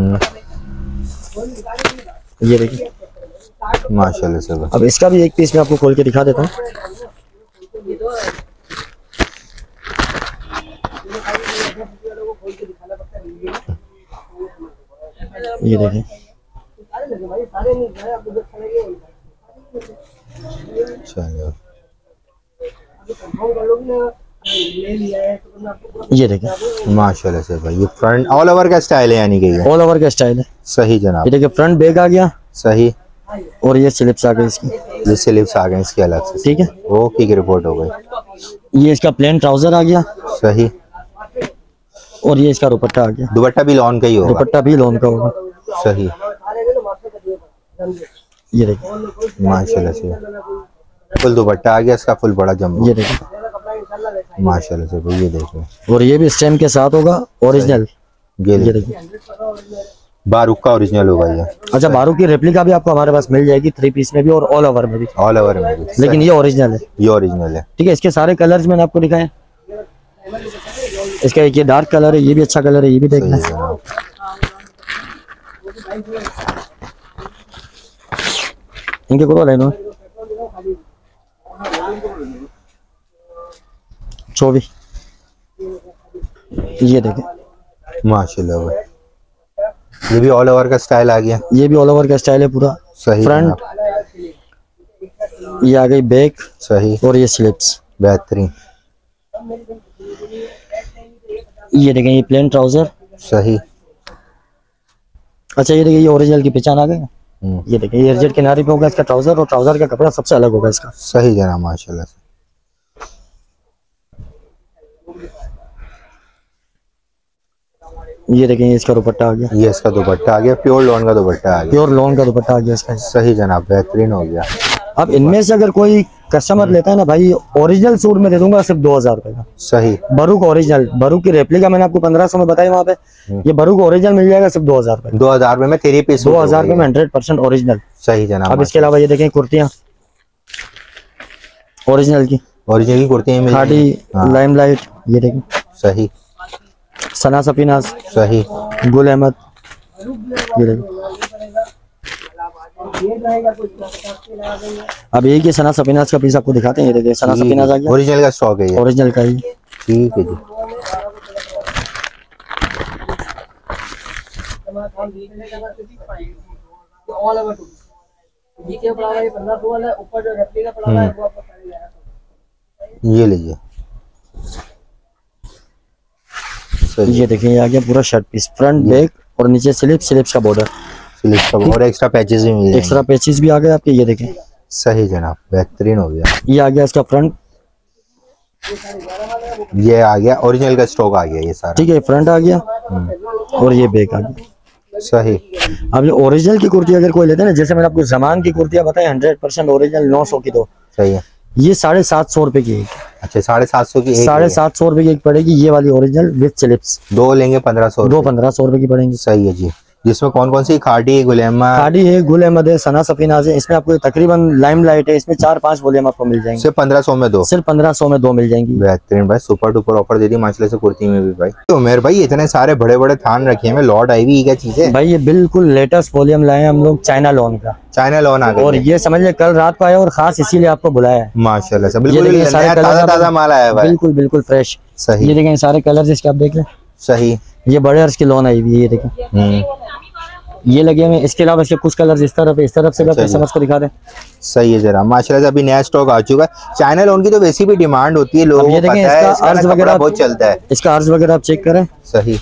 ये देखिए माशाल्लाह से। अब इसका भी एक पीस मैं आपको खोल के दिखा देता हूँ। ये देखिए चलो, ये देखिए माशाल्लाह से भाई, ये फ्रंट ऑल ओवर का स्टाइल है यानी कि ये ऑल ओवर का स्टाइल है। सही जनाब, ये देखिए फ्रंट बैग आ गया। सही, और ये स्लिप्स आ गई इसकी, ये स्लीव्स आ गए इसके अलग से। ठीक है, ओके की रिपोर्ट हो गई। ये इसका प्लेन ट्राउजर आ गया। सही, और ये इसका दुपट्टा आ गया। दुपट्टा भी लॉन का ही होगा? दुपट्टा भी लॉन का होगा। सही, ये देखिए माशाल्लाह से फुल दुपट्टा आ गया इसका, फुल बड़ा जम्बो। ये देखिए माशाल्लाह से भाई, ये देखो, और ये भी स्टेम के साथ होगा ओरिजिनल। ये ये देखिए बारूक का ओरिजिनल होगा ये। अच्छा, बारूक की रेप्लिका भी आपको हमारे पास मिल जाएगी, थ्री पीस में भी और ऑल ओवर में भी। ऑल ओवर में भी, लेकिन ये ओरिजिनल है। ये ओरिजिनल है, ठीक है। इसके सारे कलर्स मैंने आपको दिखाए। इसका एक ये डार्क कलर है, ये भी अच्छा कलर है, ये भी देखना है। इनके को लेना चौबीस। ये देखें माशाल्लाह भाई, ये भी ऑल ओवर का स्टाइल आ गया। ये भी ऑल ओवर का स्टाइल है पूरा। सही, फ्रंट ये आ गई बैक। सही, और ये स्लिप्स बेहतरीन। ये देखें ये प्लेन ट्राउजर। सही, अच्छा ये देखिए ये ओरिजिनल की पहचान आ गई। ये देखिए ये एयरजेट किनारे पे होगा इसका ट्राउजर, और ट्राउजर का कपड़ा सबसे अलग होगा इसका। सही जनाब, माशाल्लाह से। ये देखें ये इसका दुपट्टा आ गया। ये इसका दुपट्टा आ गया, प्योर लॉन का दुपट्टा आ गया। प्योर लॉन का दुपट्टा आ गया इसका। सही जनाब, बेहतरीन हो गया। अब इनमें से अगर कोई कस्टमर लेता है ना भाई, ओरिजिनल सूट में दे दूंगा सिर्फ दो हजार रुपए का। सही, बरूक ओरिजिनल, बरूक की रेप्लिका मैंने आपको पंद्रह सौ में बताई वहाँ पे, ये बरूक ओरिजिनल मिल जाएगा सिर्फ दो हजार रुपए। दो हजार रुपए में थ्री पीस, दो हजार रुपए में हंड्रेड परसेंट ओरिजिनल। सही जनाब। अब इसके अलावा ये देखें कुर्तियाँ ओरिजिनल की, ओरिजिनल की कुर्तियाँ खाड़ी, लाइमलाइट। ये देखें सही, सना सफीनाज, सही, गुल अहमद। ये देखें अब एक ही सना सफीनाज का पीस आपको दिखाते हैं। ये देखिए सना सफीनाज आ गया, ओरिजिनल का स्टॉक है ये, ओरिजिनल का ही। ठीक है जी। ये लीजिए, ये देखिए ये आ गया पूरा शर्ट पीस, फ्रंट बैक और नीचे स्लिप, स्लिप्स का बॉर्डर, स्लिप्स का, और एक्स्ट्रा पैचेस भी मिल जाएंगे। एक्स्ट्रा पैचेस भी आ गए आपके। ये देखें सही जनाब, बेहतरीन हो गया। ये आ गया इसका फ्रंट, ये आ गया ओरिजिनल का स्टॉक आ गया ये सारा। ठीक है, फ्रंट आ गया और ये बैक आ गया। सही। अब ये ओरिजिनल की कुर्ती अगर कोई लेते हैं ना, जैसे मैंने आपको जमान की कुर्तियां बताई हंड्रेड परसेंट ओरिजिनल नौ सौ की, तो सही है, ये साढ़े सात सौ रुपए की एक। अच्छा साढ़े सात सौ की साढ़े सात सौ रुपए की एक पड़ेगी ये वाली ओरिजिनल विद स्लिप्स। दो लेंगे पंद्रह सौ, दो पंद्रह सौ रुपए की पड़ेंगी। सही है जी। जिसमें कौन कौन सी खाड़ी है, गुलेमा खाड़ी है, गुल अहमद है, सना सफीनाज है। इसमें आपको तकरीबन लाइमलाइट है, इसमें चार पांच वॉल्यूम आपको मिल जाएंगे। सिर्फ पंद्रह सौ में दो, सिर्फ पंद्रह सौ में दो मिल जाएंगी। बेहतरीन भाई, सुपर डुपर ऑफर दे दी माशाल्लाह से कुर्ती में भी भाई। तो मेरे भाई इतने सारे बड़े बड़े थान रखे हैं, लॉट आई हुई क्या चीज है भाई? ये बिल्कुल लेटेस्ट वॉल्यूम लाए हम लोग, चाइना लॉन का। चाइना लॉन आ गया, और ये समझ ले कल रात को आया और खास इसीलिए आपको बुलाया है माशाल्लाह से। बिल्कुल ताजा ताजा माल आया है, बिल्कुल बिल्कुल फ्रेश। सही। ये देखें सारे कलर इसके आप देख लें। सही। ये बड़े अर्ज की लॉन आई हुई है, ये देखें ये लगे हुए। इसके अलावा इसके कुछ कलर इस तरफ इस तरफ से भी समझ को दिखा दे। सही है जरा माशाल्लाह से। अभी नया स्टॉक आ चुका है। चाइना लॉन की तो वैसी भी डिमांड होती है, लोगों को पता है, इसका अर्ज वगैरह बहुत चलता है। इसका अर्ज वगैरह आप चेक करें। सही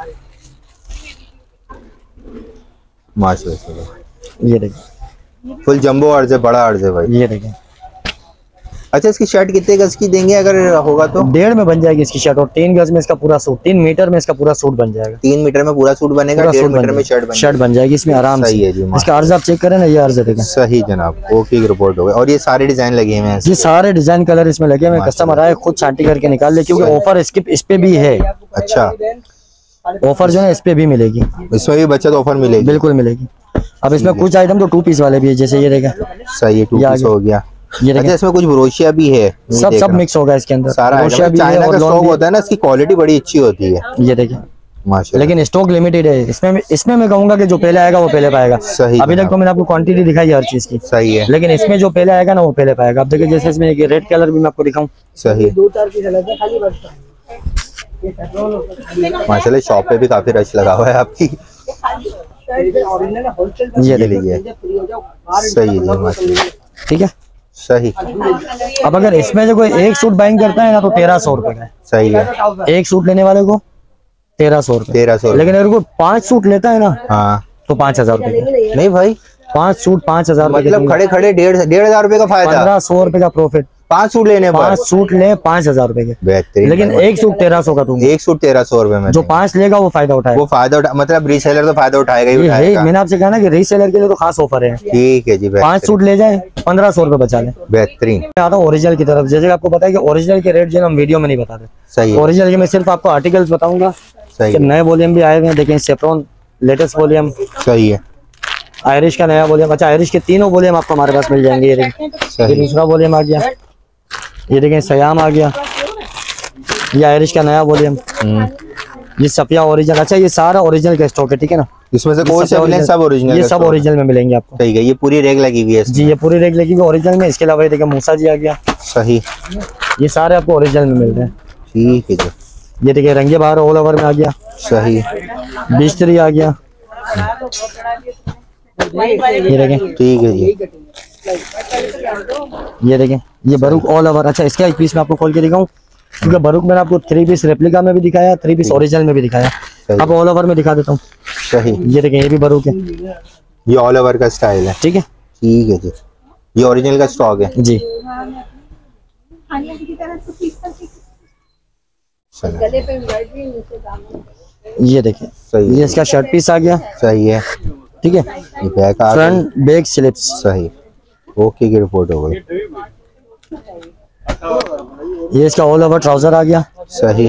माशाल्लाह से। ये देखिए फुल जंबो अर्ज है, बड़ा अर्ज है भाई। ये देखें। अच्छा इसकी शर्ट कितने गज की देंगे अगर होगा तो? डेढ़ में बन जाएगी इसकी शर्ट, और तीन गज में इसका पूरा सूट, तीन मीटर में इसका पूरा सूट बन जाएगा। तीन मीटर में पूरा सूट बनेगा, डेढ़ मीटर में शर्ट बन शर्ट बन जाएगी इसमें आराम से। है जी। इसका अर्ज आप चेक करें ना, ये अर्ज है। सही जनाब, ओके की रिपोर्ट हो गई। और ये सारे डिजाइन लगे हुए हैं, ये सारे डिजाइन कलर इसमें लगे हुए हैं। कस्टमर आए खुद छांटी करके निकाल ले, क्योंकि ऑफर इसके इस पे भी है। अच्छा ऑफर जो है इस पे भी मिलेगी, इसमें भी बचत ऑफर मिलेगी, बिल्कुल मिलेगी। अब इसमें कुछ आइटम तो टू पीस वाले भी है, जैसे ये रहेगा। सही है, टू पीस हो गया। ये अच्छा इसमें कुछ ब्रोशिया भी है, सब सब मिक्स होगा इसके अंदर। सारा चाइना का स्टॉक होता है ना, इसकी क्वालिटी बड़ी अच्छी होती है। ये देखिए माशाल्लाह, लेकिन स्टॉक लिमिटेड है इसमें। इसमें मैं कहूंगा कि जो पहले आएगा वो पहले पाएगा। सही। अभी तक तो मैंने आपको क्वांटिटी दिखाई है हर चीज की। सही है। लेकिन इसमें जो पहले आएगा ना वो पहले पाएगा। अब देखिए जैसे इसमें एक रेड कलर भी मैं आपको दिखाऊं। सही माशाल्लाह, शॉप पे भी काफी रश लगा हुआ है आपकी। ये देखिए सही है माशाल्लाह, ठीक है। सही। अब अगर इसमें जो कोई एक सूट बाइंग करता है ना तो तेरह सौ रुपए का। सही है। एक सूट लेने वाले को तेरह सौ रुपए तेरह सौ लेकिन अगर कोई पांच सूट लेता है ना, हाँ, तो पांच हजार रुपए। नहीं भाई, पांच सूट पांच हजार मतलब खड़े खड़े डेढ़ डेढ़ हजार रुपए का फायदा, पंद्रह सौ रुपए का प्रॉफिट। पांच सूट लेने पर, पांच सूट ले पांच हजार रुपए के, बेहतरीन। लेकिन एक सूट तेरह सौ का दूंगा। एक सूट तेरह सौ रुपए में जो पांच लेगा वो फायदा उठाएगा। वो फायदा उठा, मतलब रीसेलर तो फायदा उठाएगा ही उठाएगा। मैंने आपसे कहा ना कि रीसेलर के लिए तो खास ऑफर है। ठीक है जी। पांच सूट ले जाए पंद्रह सौ रुपए बचा ले, बेहतरीन। आता हूँ ओरिजिनल की तरफ। जैसे आपको पता है कि ओरिजिनल के रेट जो हम वीडियो में नहीं बताते। सही। ओरिजिनल के मैं सिर्फ आपको आर्टिकल्स बताऊंगा। सही। नए वॉल्यूम भी आए हुए हैं, देखें सेफ्रॉन लेटेस्ट वॉल्यूम। सही है। आयरिश का नया वॉल्यूम। अच्छा आयरिश के तीनों वॉल्यूम आपको हमारे पास मिल जाएंगे। ये देखिए दूसरा वॉल्यूम आ गया। ये देखें सयाम आ गया। ये आयरिश का नया वॉल्यूम। ये सफिया ओरिजिनल। अच्छा ये सारा ओरिजिनल का स्टॉक है, ठीक है ना। इसमें से कोई से मिले सब ओरिजिनल, ये सब ओरिजिनल में मिलेंगे आपको। ठीक है। ये पूरी रेग लगी हुई है जी, ये पूरी रेग लगी हुई है ओरिजिनल में। इसके अलावा ये देखिए मूसा जी आ गया। सही। ये सारे आपको ओरिजिनल में मिल रहे हैं। ठीक है जी। ये देखिए रंगे बाहर ऑल ओवर में आ गया। सही। बिस्तरी आ गया। ये देखें। ठीक है जी। ये देखें ये बरूक ऑल ओवर। अच्छा इसका एक पीस मैं आपको खोल के दिखाऊं, क्योंकि बरूक मैंने आपको थ्री पीस रेप्लिका में भी दिखाया, थ्री पीस ओरिजिनल में भी दिखाया। अब ऑल ओवर में दिखा देता हूँ। सही। ये देखें ये भी बरूक है। ये ऑल ओवर का स्टाइल है। ठीक है। ठीक है जी। ये ओरिजिनल का स्टॉक है जी। ये देखिए ये इसका शर्ट पीस आ गया। सही है। ठीक है। ये बैक आ गया, फ्रंट बैक स्लिप्स। सही। ओके की रिपोर्ट हो गई। ये इसका ऑल ओवर ट्राउजर आ गया। सही।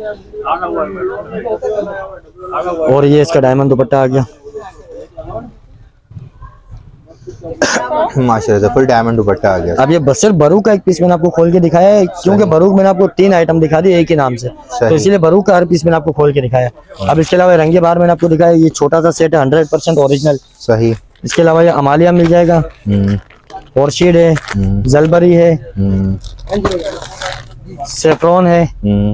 और ये इसका डायमंड दुपट्टा आ गया। माशाल्लाह से फुल डायमंड दुपट्टा आ गया। अब ये बस सिर्फ बरूक का एक पीस मैंने आपको खोल के दिखाया है, क्योंकि बरूक मैंने आपको तीन आइटम दिखा दी एक ही नाम से, तो इसीलिए बरूक का हर पीस मैंने आपको खोल के दिखाया। अब इसके अलावा रंगे बाहर मैंने आपको दिखाया, ये छोटा सा सेट है हंड्रेड परसेंट ओरिजिनल। सही। इसके अलावा ये अमालिया मिल जाएगा, ऑर्चिड है, जलबरी है, सेफ्रॉन है,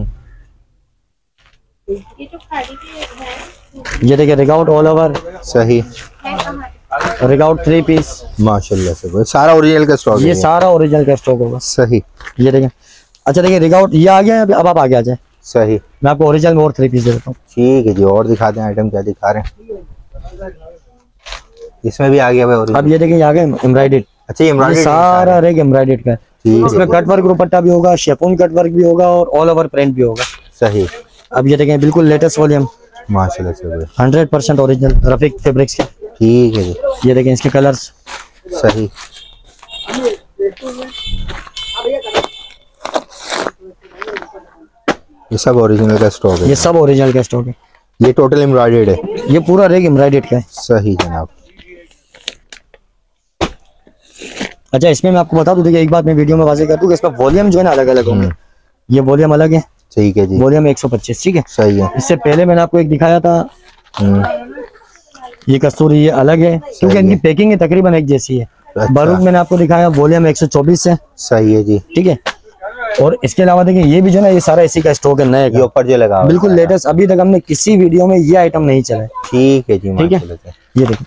ये देखिए रिगाउट ऑल ओवर। सही। रिगाउट थ्री पीस। माशाल्लाह से सारा ओरिजिनल का स्टॉक है। ये सारा ओरिजिनल का स्टॉक होगा। सही। ये देखिए। अच्छा देखिए रिगाउट ये आ गया है, अब आप आगे आ जाए। सही। मैं आपको ओरिजिनल में और थ्री पीस दे देता हूँ। ठीक है जी। और दिखा दें आइटम क्या दिखा रहे हैं। इसमें भी आ गया भाई। अब ये देखिए आ गए एम्ब्रॉयडर्ड। अच्छा ये एम्ब्रॉयडर्ड सारा रेग एम्ब्रॉयडर्ड का है। इसमें कट वर्क दुपट्टा भी होगा, शेफून कट वर्क भी होगा और ऑल ओवर प्रिंट भी होगा। सही। अब ये देखें बिल्कुल लेटेस्ट वॉल्यूम। माशाल्लाह से भाई, hundred percent original Rafiq fabrics के। ठीक है जी, ये देखें इसके कलर्स। सही। ये सब ओरिजिनल का स्टॉक है? ये सब ओरिजिनल का स्टॉक है। ये टोटल एम्ब्रॉयडर्ड है? ये पूरा रेग एम्ब्रॉयडर्ड का है। सही जनाब। अच्छा, इसमें मैं आपको बता दूं, देखिए एक बात मैं वीडियो में वाज़ेह कर दूं कि इसमें वॉल्यूम जो है ना अलग अलग होंगे। ये वॉल्यूम अलग है, ठीक है जी, वॉल्यूम एक सौ पच्चीस, ठीक है, सही है। इससे पहले मैंने आपको एक दिखाया था, ये कस्तूरी, ये अलग है क्योंकि इनकी पैकिंग है तकरीबन एक जैसी है। अच्छा। बारूद मैंने आपको दिखाया वॉल्यूम एक सौ चौबीस है। सही है जी, ठीक है। और इसके अलावा देखिए ये भी जो ना, ये सारा इसी का स्टॉक है, नए ये ऊपर जो लगा बिल्कुल लेटेस्ट, अभी तक हमने किसी वीडियो में ये आइटम नहीं चला है। ठीक है जी, ठीक है। ये देखिए,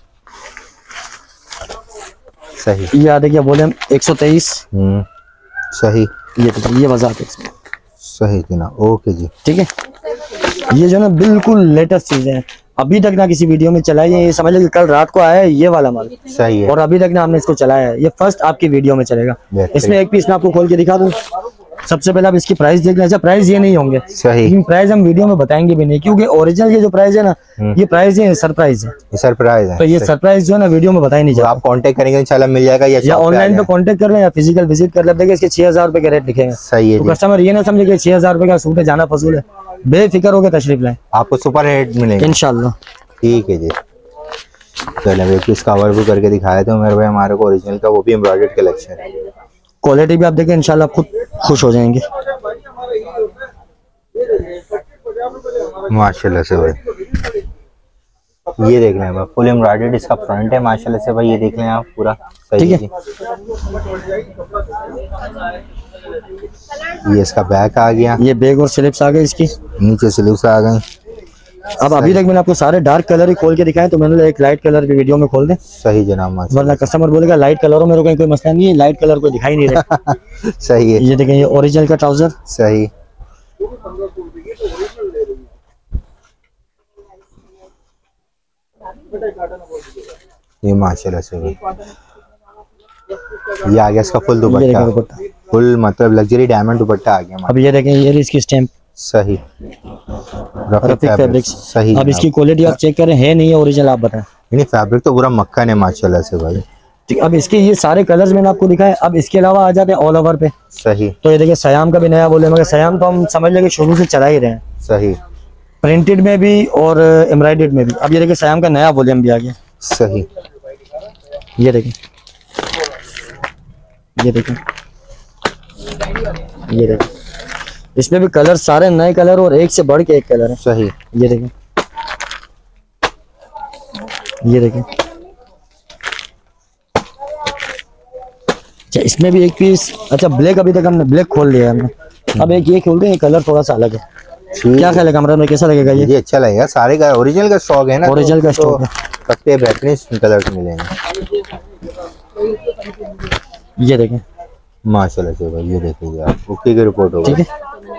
सही। ये आ देखिए वॉल्यूम एक सौ तेईस। हम्म, सही। ये देखिए, ये वजाहत है इसमें। सही जनाब, ओके जी। ठीक है। ये जो ना बिल्कुल लेटेस्ट चीजें हैं, अभी तक ना किसी वीडियो में चलाई है। ये समझ लीजिए कल रात को आया है ये वाला माल, सही है, और अभी तक ना हमने इसको चलाया है। ये फर्स्ट आपकी वीडियो में चलेगा। इसमें एक पीस मैं आपको खोल के दिखा दूं। सबसे पहले आप इसकी प्राइस देख लें। अच्छा, प्राइस ये नहीं होंगे, सही, लेकिन प्राइस हम वीडियो में बताएंगे भी नहीं, क्योंकि ओरिजिनल ये जो प्राइस है ना, ये प्राइस है सरप्राइज है। सरप्राइज है, तो ये सरप्राइज जो है ना वीडियो में बताया नहीं तो जाता। आप कांटेक्ट करेंगे इंशाल्लाह मिल जाएगा, या या ऑनलाइन पे कांटेक्ट कर लें या फिजिकल विजिट कर लें। देखिए इसके छह हजार रुपए के रेट लिखे हैं। सही है तो जी। कस्टमर ये ना समझे कि छह हजार रुपए का सूट है, जाना फजूल है। बेफिक्र होकर तशरीफ लाएं, आपको सुपर रेट मिलेंगे इंशाल्लाह। ठीक है जी। चलो एक पीस कवर भी करके दिखाया था मेरे भाई हमारे को ओरिजिनल का, वो भी एम्ब्रॉयडर्ड कलेक्शन है। क्वालिटी भी आप देखें, इंशाल्लाह आप खुद खुश हो जाएंगे। माशाल्लाह से भाई, ये देख लें फुल एम्ब्रॉयडर्ड इसका फ्रंट है माशाल्लाह से भाई, ये देख लें आप पूरा। सही है जी। ये इसका बैक आ गया, ये बैग और स्लिप्स आ गए इसकी, नीचे स्लीव्स आ गई। अब अभी तक मैंने आपको सारे डार्क कलर ही खोल के दिखाए, तो मैंने एक लाइट कलर की वीडियो में खोल दे। सही जनाब, माशाल्लाह। वरना कस्टमर बोलेगा लाइट कलरों में कोई कोई मसला नहीं है, लाइट कलर को दिखाई नहीं रहा। सही है। ये देखें, ये ओरिजिनल का ट्राउजर। सही। ये माशाल्लाह से भाई, ये आ गया इसका फुल दुपट्टा, फुल मतलब लग्जरी डायमंड दुपट्टा आ गया। अब ये देखें, ये इसकी स्टैम्प। सही, रफीक फैब्रिक्स। सही। अब इसकी क्वालिटी आप चेक करें, है नहीं है ओरिजिनल, आप बताएं। नहीं, फैब्रिक तो पूरा मक्खन है माशाल्लाह से भाई। ठीक, अब इसके ये सारे कलर्स मैंने आपको दिखाए। अब इसके अलावा आ जाते हैं ऑल ओवर पे। सही। तो ये देखिए सयाम का भी नया बोले, मगर सयाम तो हम समझ लेंगे शुरू से चला ही रहे हैं। सही। प्रिंटेड में भी और एम्ब्रॉयडर्ड में भी। अब ये देखिए सयाम का नया वॉल्यूम भी आ गया। सही। ये देखिए, ये देखिए, ये देखिए, इसमें भी कलर सारे नए कलर और एक से बढ़ के एक कलर है। सही। ये देखिए, ये देखिए। अच्छा, इसमें भी एक पीस। अच्छा, ब्लैक अभी तक हमने ब्लैक खोल लिया है हमने। अब एक ये खोलते हैं, कलर थोड़ा सा अलग है। क्या ख्याल है कमरा में, कैसा लगेगा ये? ये अच्छा लगेगा, सारे का ओरिजिनल का स्टॉक है ना, ओरिजिनल का स्टॉक है, सकते हैं बेहतरीन कलर मिलेंगे। ये देखें माशाल्लाह से भाई, ये देखिए आप ओके की रिपोर्ट होगा। ठीक है।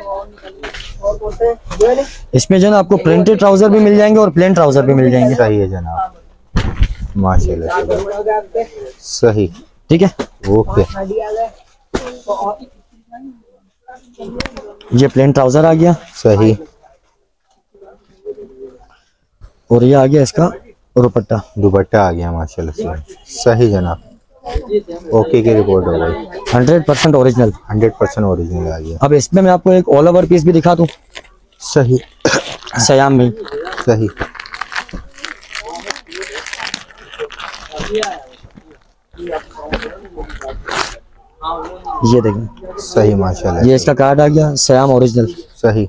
इसमें जो है ना आपको प्रिंटेड ट्राउजर भी मिल जाएंगे और प्लेन ट्राउजर भी मिल जाएंगे। सही है जनाब, माशाल्लाह से सही। ठीक है, ओके। ये प्लेन ट्राउजर आ गया। सही। और ये आ गया इसका दुपट्टा। दुपट्टा आ गया माशाल्लाह से। सही जनाब, ओके की रिपोर्ट हो गई। Hundred percent original, hundred percent original आ गया। अब इसमें मैं आपको एक ऑल ओवर पीस भी दिखा दूं। सही। सयाम में। सही। ये देखें, सही माशाल्लाह। ये इसका कार्ड आ गया, सयाम ओरिजिनल। सही।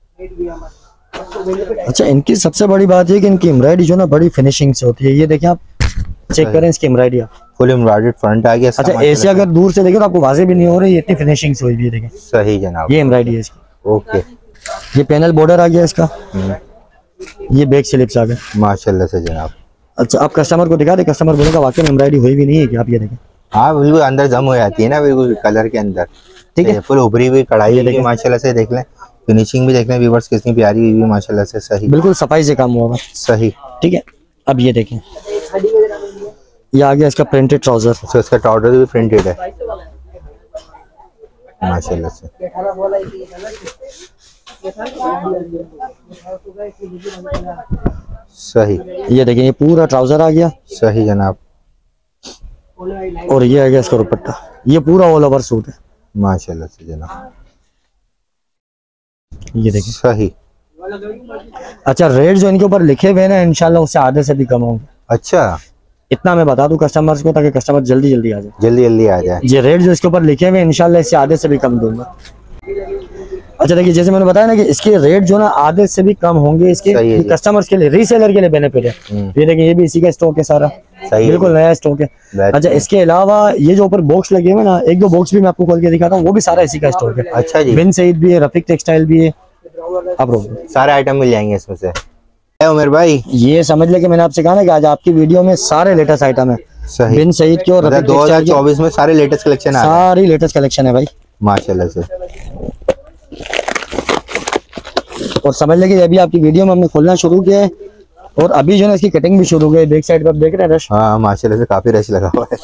अच्छा, इनकी सबसे बड़ी बात है कि इनकी एम्ब्रॉयडरी जो ना बड़ी फिनिशिंग से होती है। ये देखें, आप चेक करें इसकी एम्ब्रॉयडरी, फुल एम्ब्रॉयडर्ड फ्रंट आ गया। अच्छा, ऐसे अगर दूर से देखें तो आपको वाज़ेह भी नहीं हो रही, ये इतनी फिनिशिंग से हुई भी है। देखें, सही जनाब, ये एम्ब्रॉयडरी है इसकी। ओके। ये पैनल बॉर्डर आ गया इसका। ये बैक स्लिप्स आ गए माशाल्लाह से जनाब। अच्छा, आप कस्टमर को दिखा दे, कस्टमर बोलेगा वाकई में एम्ब्रॉयडरी हुई भी नहीं है कि आप ये देखें। हाँ बिल्कुल, अंदर जम हो जाती है ना बिल्कुल कलर के अंदर। ठीक है, फुल उभरी हुई कढ़ाई है माशाल्लाह से। देख लें, फिनिशिंग भी देख लें व्यूअर्स कितनी प्यारी हुई है माशाल्लाह से। सही, बिल्कुल सफाई से काम हुआ। सही। ठीक है, अब ये देखें, ये आ गया इसका प्रिंटेड ट्राउजर। तो इसका ट्राउजर भी प्रिंटेड है माशाल्लाह से। सही। ये देखिए ये पूरा ट्राउजर आ गया। सही जनाब। और ये आ गया इसका दुपट्टा, ये पूरा ऑल ओवर सूट है माशाल्लाह से जनाब। ये देखिए सही। अच्छा रेट जो इनके ऊपर लिखे हुए हैं ना इंशाल्लाह उससे आधे से भी कम होंगे। अच्छा इतना मैं बता दूं कस्टमर्स को ताकि कस्टमर जल्दी जल्दी आ जाए। जल्दी जल्दी आ जाए। ये रेट जो इसके ऊपर लिखे हुए हैं इंशाल्लाह इससे आधे से भी कम दूंगा। अच्छा देखिए जैसे मैंने बताया ना कि इसके रेट जो ना आधे से भी कम होंगे इसके कस्टमर्स के लिए, रीसेलर के लिए बेनिफिट है। ये देखिए ये भी इसी का स्टॉक है सारा, बिल्कुल नया स्टॉक है। अच्छा इसके अलावा ये जो ऊपर बॉक्स लगे हुए ना, एक दो बॉक्स भी मैं आपको खोल के दिखाता हूँ, वो भी सारा इसी का स्टॉक है। अच्छा जी। बिन सईद भी है, रफीक टेक्सटाइल भी है, अब सारे आइटम मिल जाएंगे इसमें से। उमर भाई ये समझ ले कि मैंने आपसे कहा ना कि आज आपकी वीडियो में सारे लेटेस्ट आइटम है। सही। बिन सईद के और दो हजार चौबीस में सारे लेटेस्ट कलेक्शन, सारी लेटेस्ट कलेक्शन है भाई माशाल्लाह से। और समझ ले कि अभी आपकी वीडियो में हमने खोलना शुरू किया है और अभी जो है इसकी कटिंग भी शुरू हो गई। बैक साइड पर आप देख रहे हैं रश। हाँ माशाल्लाह से काफी रश लगा हुआ है।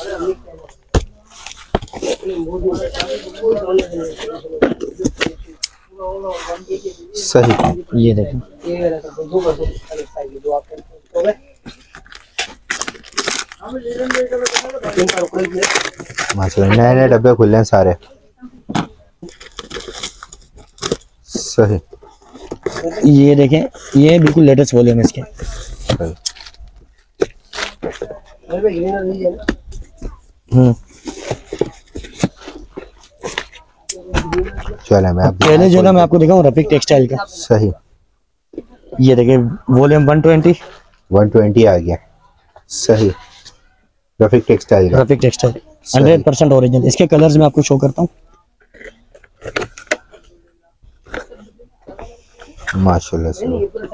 सही। ये देखो माशाल्लाह नए नए डब्बे खुले हैं सारे। सही। ये देखें ये बिल्कुल लेटेस्ट वॉल्यूम है इसके। हम्म चले मैं पहले जो ना मैं आपको दिखाऊं रफीक टेक्सटाइल का। सही। ये देखिए volume one twenty one twenty आ गया। सही। रफीक टेक्सटाइल का। Rafiq textile hundred percent original. इसके कलर्स मैं आपको शो करता हूँ। माशाल्लाह से।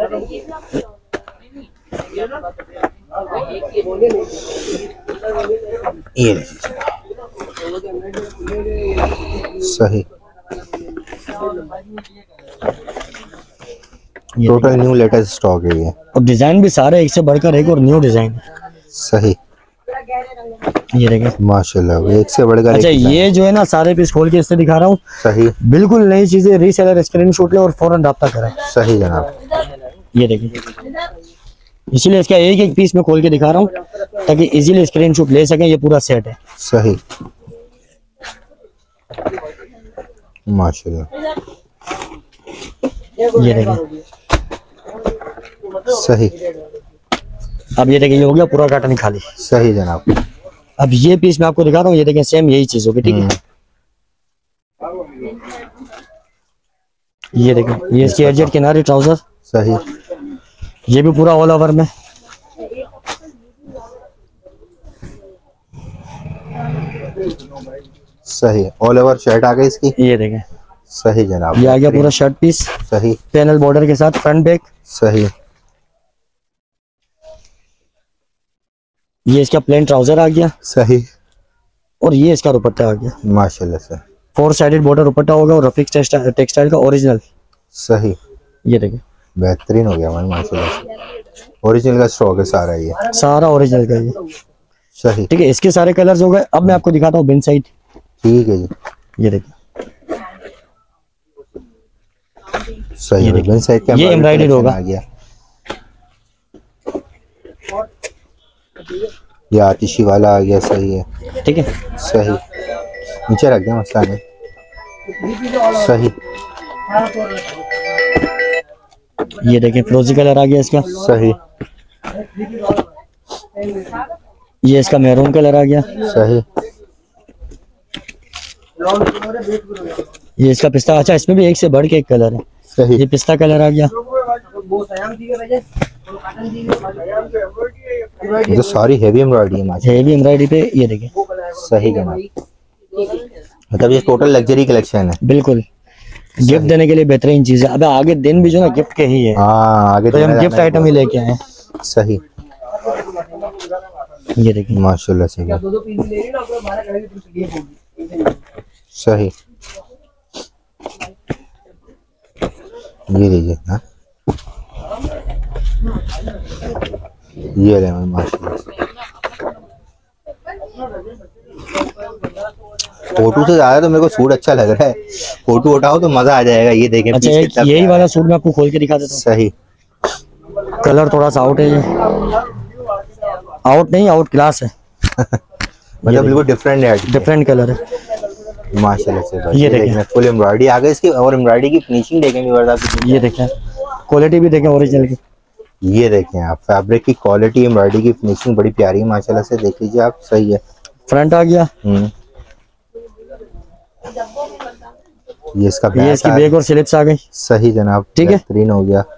ये सही। टोटल न्यू लेटेस्ट स्टॉक है ये। और डिजाइन भी सारे एक से बढ़कर एक और न्यू डिजाइन है। सही। ये देखें माशाल्लाह एक से बढ़कर। अच्छा ये जो है ना सारे पीस खोल के इससे दिखा रहा हूँ। सही। बिल्कुल नई चीजें, रीसेलर स्क्रीनशॉट ले और फौरन राब्ता करें। सही जनाब। ये देखिए इसीलिए इसका एक एक पीस में खोल के दिखा रहा हूँ ताकि इजीली स्क्रीनशॉट ले सकें। ये पूरा सेट है। सही। माशाल्लाह। ये देखिए सही। अब ये देखिए ये हो गया पूरा काटन खाली। सही जनाब। अब ये पीस मैं आपको दिखा रहा हूँ। ये देखें सेम यही चीज होगी। ठीक है ये देखें ये इसकी एडजेट किनारे ट्राउजर। सही। ये भी पूरा ऑल ओवर में। सही ऑल ओवर शर्ट आ गई इसकी। ये देखें सही जनाब। ये आ गया पूरा शर्ट पीस। सही। पैनल बॉर्डर के साथ फ्रंट बैक। सही। ये इसका प्लेन ट्राउजर आ गया। सही। और ये इसका दुपट्टा आ गया माशाल्लाह से। फोर साइडेड बॉर्डर दुपट्टा होगा और रफीक टेक्सटाइल का ओरिजिनल। सही। ये देखिए बेहतरीन हो गया भाई माशाल्लाह से। ओरिजिनल का स्टॉक है सारा, ये सारा ओरिजिनल का ये। सही। ठीक है इसके सारे कलर्स हो गए। अब मैं आपको दिखाता हूँ बिन साइड। ठीक है जी। ये देखिए सही है। बिन साइड का ये एम्ब्रॉयडर्ड होगा। आ गया। ये आतिशी वाला आ गया। सही है। ठीक है सही। नीचे रख दिया मसला नहीं। सही। ये देखें फिरोजी कलर आ गया इसका। सही। ये इसका मैरून कलर आ गया। सही। ये इसका पिस्ता। अच्छा इसमें भी एक से बढ़ के एक कलर है। सही। ये पिस्ता कलर आ गया। ये तो सारी हेवी एम्ब्रॉयडरी है। हेवी एम्ब्रॉयडरी पे ये देखें। सही जनाब। मतलब ये टोटल लग्जरी कलेक्शन है। बिल्कुल गिफ्ट देने के लिए बेहतरीन चीज है। अबे आगे दिन भी जो ना गिफ्ट के ही है। हाँ आगे तो हम गिफ्ट आइटम ही लेके आए। सही। ये देखिए माशाल्लाह से। सही। ये लीजिए ना। ये ले माशाल्लाह से। फोटो से ज्यादा तो मेरे को सूट अच्छा लग रहा है, फोटो उठाओ तो मजा आ जाएगा। ये देखें। अच्छा एक यही वाला सूट मैं आपको खोल के दिखा देता हूँ। सही। कलर थोड़ा सा आउट है, ये आउट नहीं आउट क्लास है। मतलब बिल्कुल डिफरेंट है, डिफरेंट कलर है माशाल्लाह से भाई। ये देखें फुल एम्ब्रॉयडरी आ गई इसकी, और एम्ब्रॉयडरी की फिनिशिंग देखेंगे। ये देखें क्वालिटी भी देखें ओरिजिनल की। ये देखें आप फैब्रिक की क्वालिटी, एम्ब्रॉयडरी की फिनिशिंग बड़ी प्यारी है माशाल्लाह से। देख लीजिए आप। सही है। फ्रंट आ गया। हम्म ये इसका ये इसकी बैक और स्लिप्स आ गई। सही जनाब। ठीक है बेहतरीन हो गया।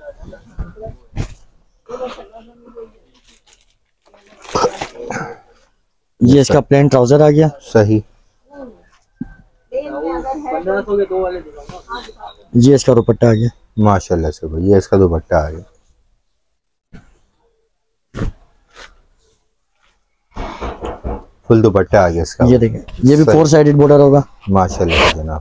ये इसका प्लेन ट्राउजर आ गया। सही। ये इसका दुपट्टा आ गया माशाल्लाह से भाई। ये इसका दुपट्टा आ गया। फुल दुपट्टा आ गया इसका। ये देखें ये भी फोर साइडेड बॉर्डर होगा माशाल्लाह जनाब।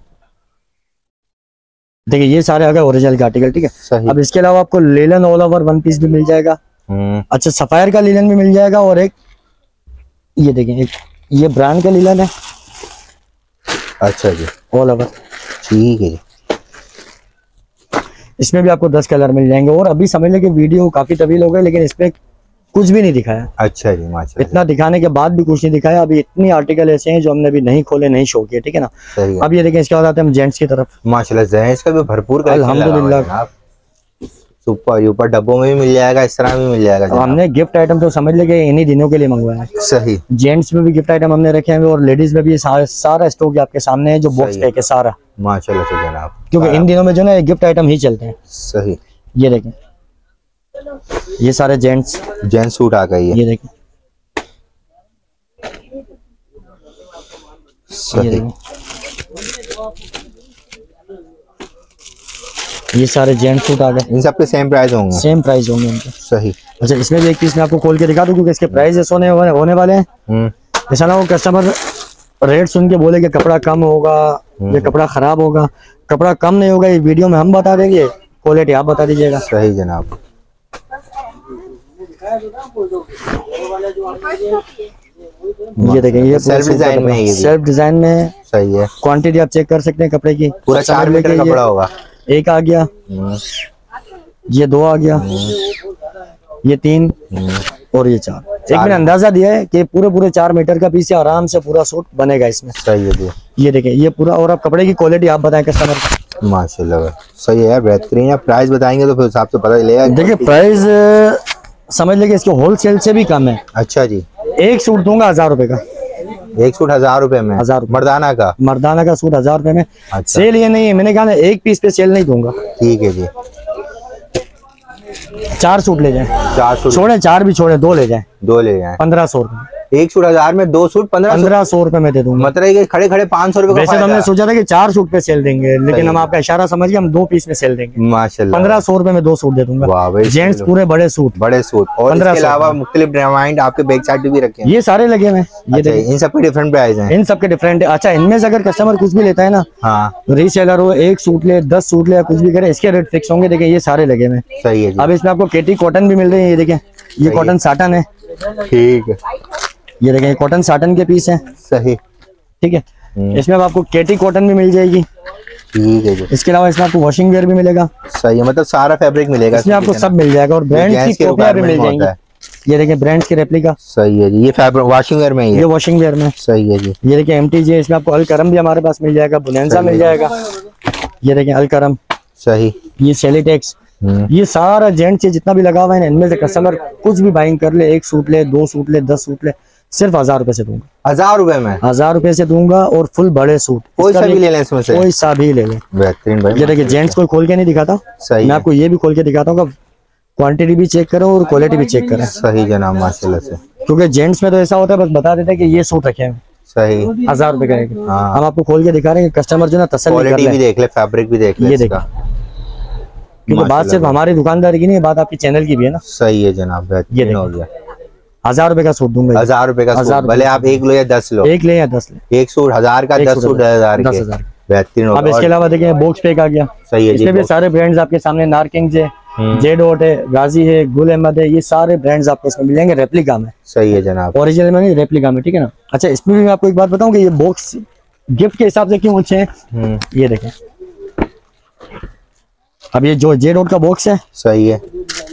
देखिए ये सारे आ गए ओरिजिनल के आर्टिकल। ठीक है सही। अब इसके अलावा आपको लेलन ऑल ओवर वन पीस भी मिल जाएगा। अच्छा सफायर का लीलन भी मिल जाएगा, और एक ये देखें एक ये ब्रांड का लीलन है। अच्छा जी। All over. ठीक है जी। इसमें भी आपको दस कलर मिल जाएंगे। और अभी समझ लें कि वीडियो काफी तवील हो गई, लेकिन इसमें कुछ भी नहीं दिखाया। अच्छा जी माशाल्लाह। इतना दिखाने के बाद भी कुछ नहीं दिखाया। अभी इतनी आर्टिकल ऐसे हैं जो हमने अभी नहीं खोले, नहीं शो किए। ठीक है ना। सही है। अब ये देखें इसके बाद आते हैं हम जेंट्स की तरफ। माशाल्लाह जेंट्स का भी भरपूर अल्हम्दुलिल्लाह। सुपर ऊपर डब्बों में भी मिल जाएगा, इस तरह भी मिल जाएगा। हमने गिफ्ट आइटम तो समझ ले इन्हीं दिनों के लिए मंगवाया है। सही। जेंट्स में भी गिफ्ट आइटम हमने रखे हैं, और लेडीज में भी सारा सारा स्टॉक आपके सामने है जो बॉक्स पैक है सारा। माशाल्लाह से जनाब। क्योंकि इन दिनों में जो ना गिफ्ट आइटम ही चलते हैं। सही। ये देखें ये सारे जेंट्स जेंट्स सूट आ गई है। ये देखें सही। ये सारे जेंट्स सूट आ गए। इन सब के सेम प्राइस होंगे। सेम प्राइस होंगे इनके। सही। अच्छा इसमें भी एक पीस मैं आपको खोल के दिखा दूं, क्योंकि इसके प्राइस होने होने वाले हैं। ऐसा ना वो कस्टमर रेट सुन के बोले कि कपड़ा कम होगा या कपड़ा खराब होगा। कपड़ा कम नहीं होगा, ये वीडियो में हम बता देंगे, क्वालिटी आप बता दीजिएगा। सही जनाब। ये देखें ये सेल्फ डिजाइन में है। सेल्फ डिजाइन में है। सही है। क्वांटिटी आप चेक कर सकते हैं कपड़े की। पूरा चार मीटर कपड़ा होगा। एक आ गया, ये दो आ गया, ये तीन और ये चार। एक मैंने अंदाजा दिया है कि पूरे पूरे चार मीटर का पीस आराम से पूरा सूट बनेगा इसमें। सही है जी। ये देखें ये पूरा। और आप कपड़े की क्वालिटी आप बताएं कस्टमर को। माशाल्लाह सही है, बेहतरीन है। प्राइस बताएंगे तो फिर हिसाब से पता चलेगा। देखिए प्राइस समझ लेंगे इसके होलसेल से भी कम है। अच्छा जी। एक सूट दूंगा हजार रुपए का। एक सूट हजार रुपए में? हजार मर्दाना का? मर्दाना का सूट हजार रुपए में। अच्छा। सेल ये नहीं है, मैंने कहा ना एक पीस पे सेल नहीं दूंगा। ठीक है जी। चार सूट ले जाएं। चार सूट छोड़े, चार भी छोड़े, दो ले जाएं। दो ले जाएं। पंद्रह सौ रुपए। एक सूट हजार में दो सूट पंद्रह पंद्रह सौ रुपए में दे दूंगा। मतलब खड़े खड़े पाँच सौ रुपए। वैसे तो हमने सोचा था कि चार सूट पे सेल देंगे, लेकिन हम आपका इशारा समझ के हम दो पीस में सेल देंगे। माशाल्लाह। पंद्रह सौ रुपए में दो सूट दे दूंगा। जेंट्स पूरे बड़े सूट। बड़े सूट। और इसके अलावा मुख्तलिफ डिजाइन आपके बैक साइड भी रखे हैं। ये सारे लगे हुए हैं। ये देखिए इन सबके डिफरेंट प्राइस हैं। इन सबके डिफरेंट। अच्छा इनमें से अगर कस्टमर कुछ भी लेता है ना, हाँ रीसेलर हो, एक सूट ले, दस सूट ले, कुछ भी करे, इसके रेट फिक्स होंगे। देखिए ये सारे लगे हुए। सही है। अब इसमें आपको केटी कॉटन भी मिल रही है। ये देखें ये कॉटन साटन है। ठीक है। ये देखें कॉटन साटन के पीस हैं। सही। ठीक है। इसमें अब आपको केटी कॉटन भी मिल जाएगी। ठीक है जी। इसके अलावा इसमें आपको वॉशिंग वेयर भी मिलेगा। सही है, मतलब सारा फैब्रिक मिलेगा इसमें आपको सब मिल जाएगा। और ब्रांड की कॉपियां भी मिल जाएंगी। ये देखें ब्रांड्स की रेप्लिका। सही है जी। ये फैब्रिक वॉशिंग वेयर में ही है। ये वॉशिंग वेयर में। सही है जी। ये देखिए एमटीजे। इसमें आपको अल करम भी हमारे पास मिल जाएगा, बुनेंजा मिल जाएगा। ये देखें अल करम। सही। ये सेलिटेक्स। ये सारा जेंट्स जितना भी लगा हुआ है, इनमें से कस्टमर कुछ भी बाइंग कर ले, एक सूट ले, दो सूट ले, दस सूट ले, सिर्फ हजार रुपए से दूंगा। हजार रुपए में? हजार रुपए से दूंगा। और फुल बड़े सूट कोई सा भी ले लें इसमें से? कोई सा भी ले लें। बेहतरीन भाई। ये देखिए जेंट्स को खोल के नहीं दिखाता। सही। मैं आपको ये भी खोल के दिखाता हूँ। क्वांटिटी भी चेक करो और क्वालिटी भी चेक करें। सही जनाब माशाल्लाह से। क्योंकि जेंट्स में तो ऐसा होता है बस बता देते हैं कि ये सूट रखे हैं। सही। हजार रुपए का। हाँ। हम आपको खोल के दिखा रहे हैं, कस्टमर जो ना तसल्ली कर ले, भी देख ले, फैब्रिक भी देख ले। ये देख, क्योंकि बात सिर्फ हमारी दुकानदार की नहीं, बात आपकी चैनल की भी है ना। सही है जनाब। बेहतरीन हो गया। हजार रुपए का सूट दूंगा। हजार रुपए का सूट, भले आप एक लो या दस लो। एक ले या दस ले। एक सूट हजार का, दस सूट हजार दस हजार। बेहतरीन हो गया। अब इसके अलावा देखिए बॉक्स पैक आ गया। सही है। इसमें भी सारे ब्रांड्स आपके सामने, नारकिंग है, जे डॉट है, गाजी है, गुल अहमद है, ये सारे ब्रांड्स आपको इसमें मिल जाएंगे रेप्लिका में। सही है जनाब। ओरिजिनल में नहीं, रेप्लिका में। ठीक है ना। अच्छा इसमें भी मैं आपको एक बात बताऊं कि ये बॉक्स गिफ्ट के हिसाब से क्यों अच्छे हैं, ये देखें। अब ये जो जे डॉट का बॉक्स है, सही है।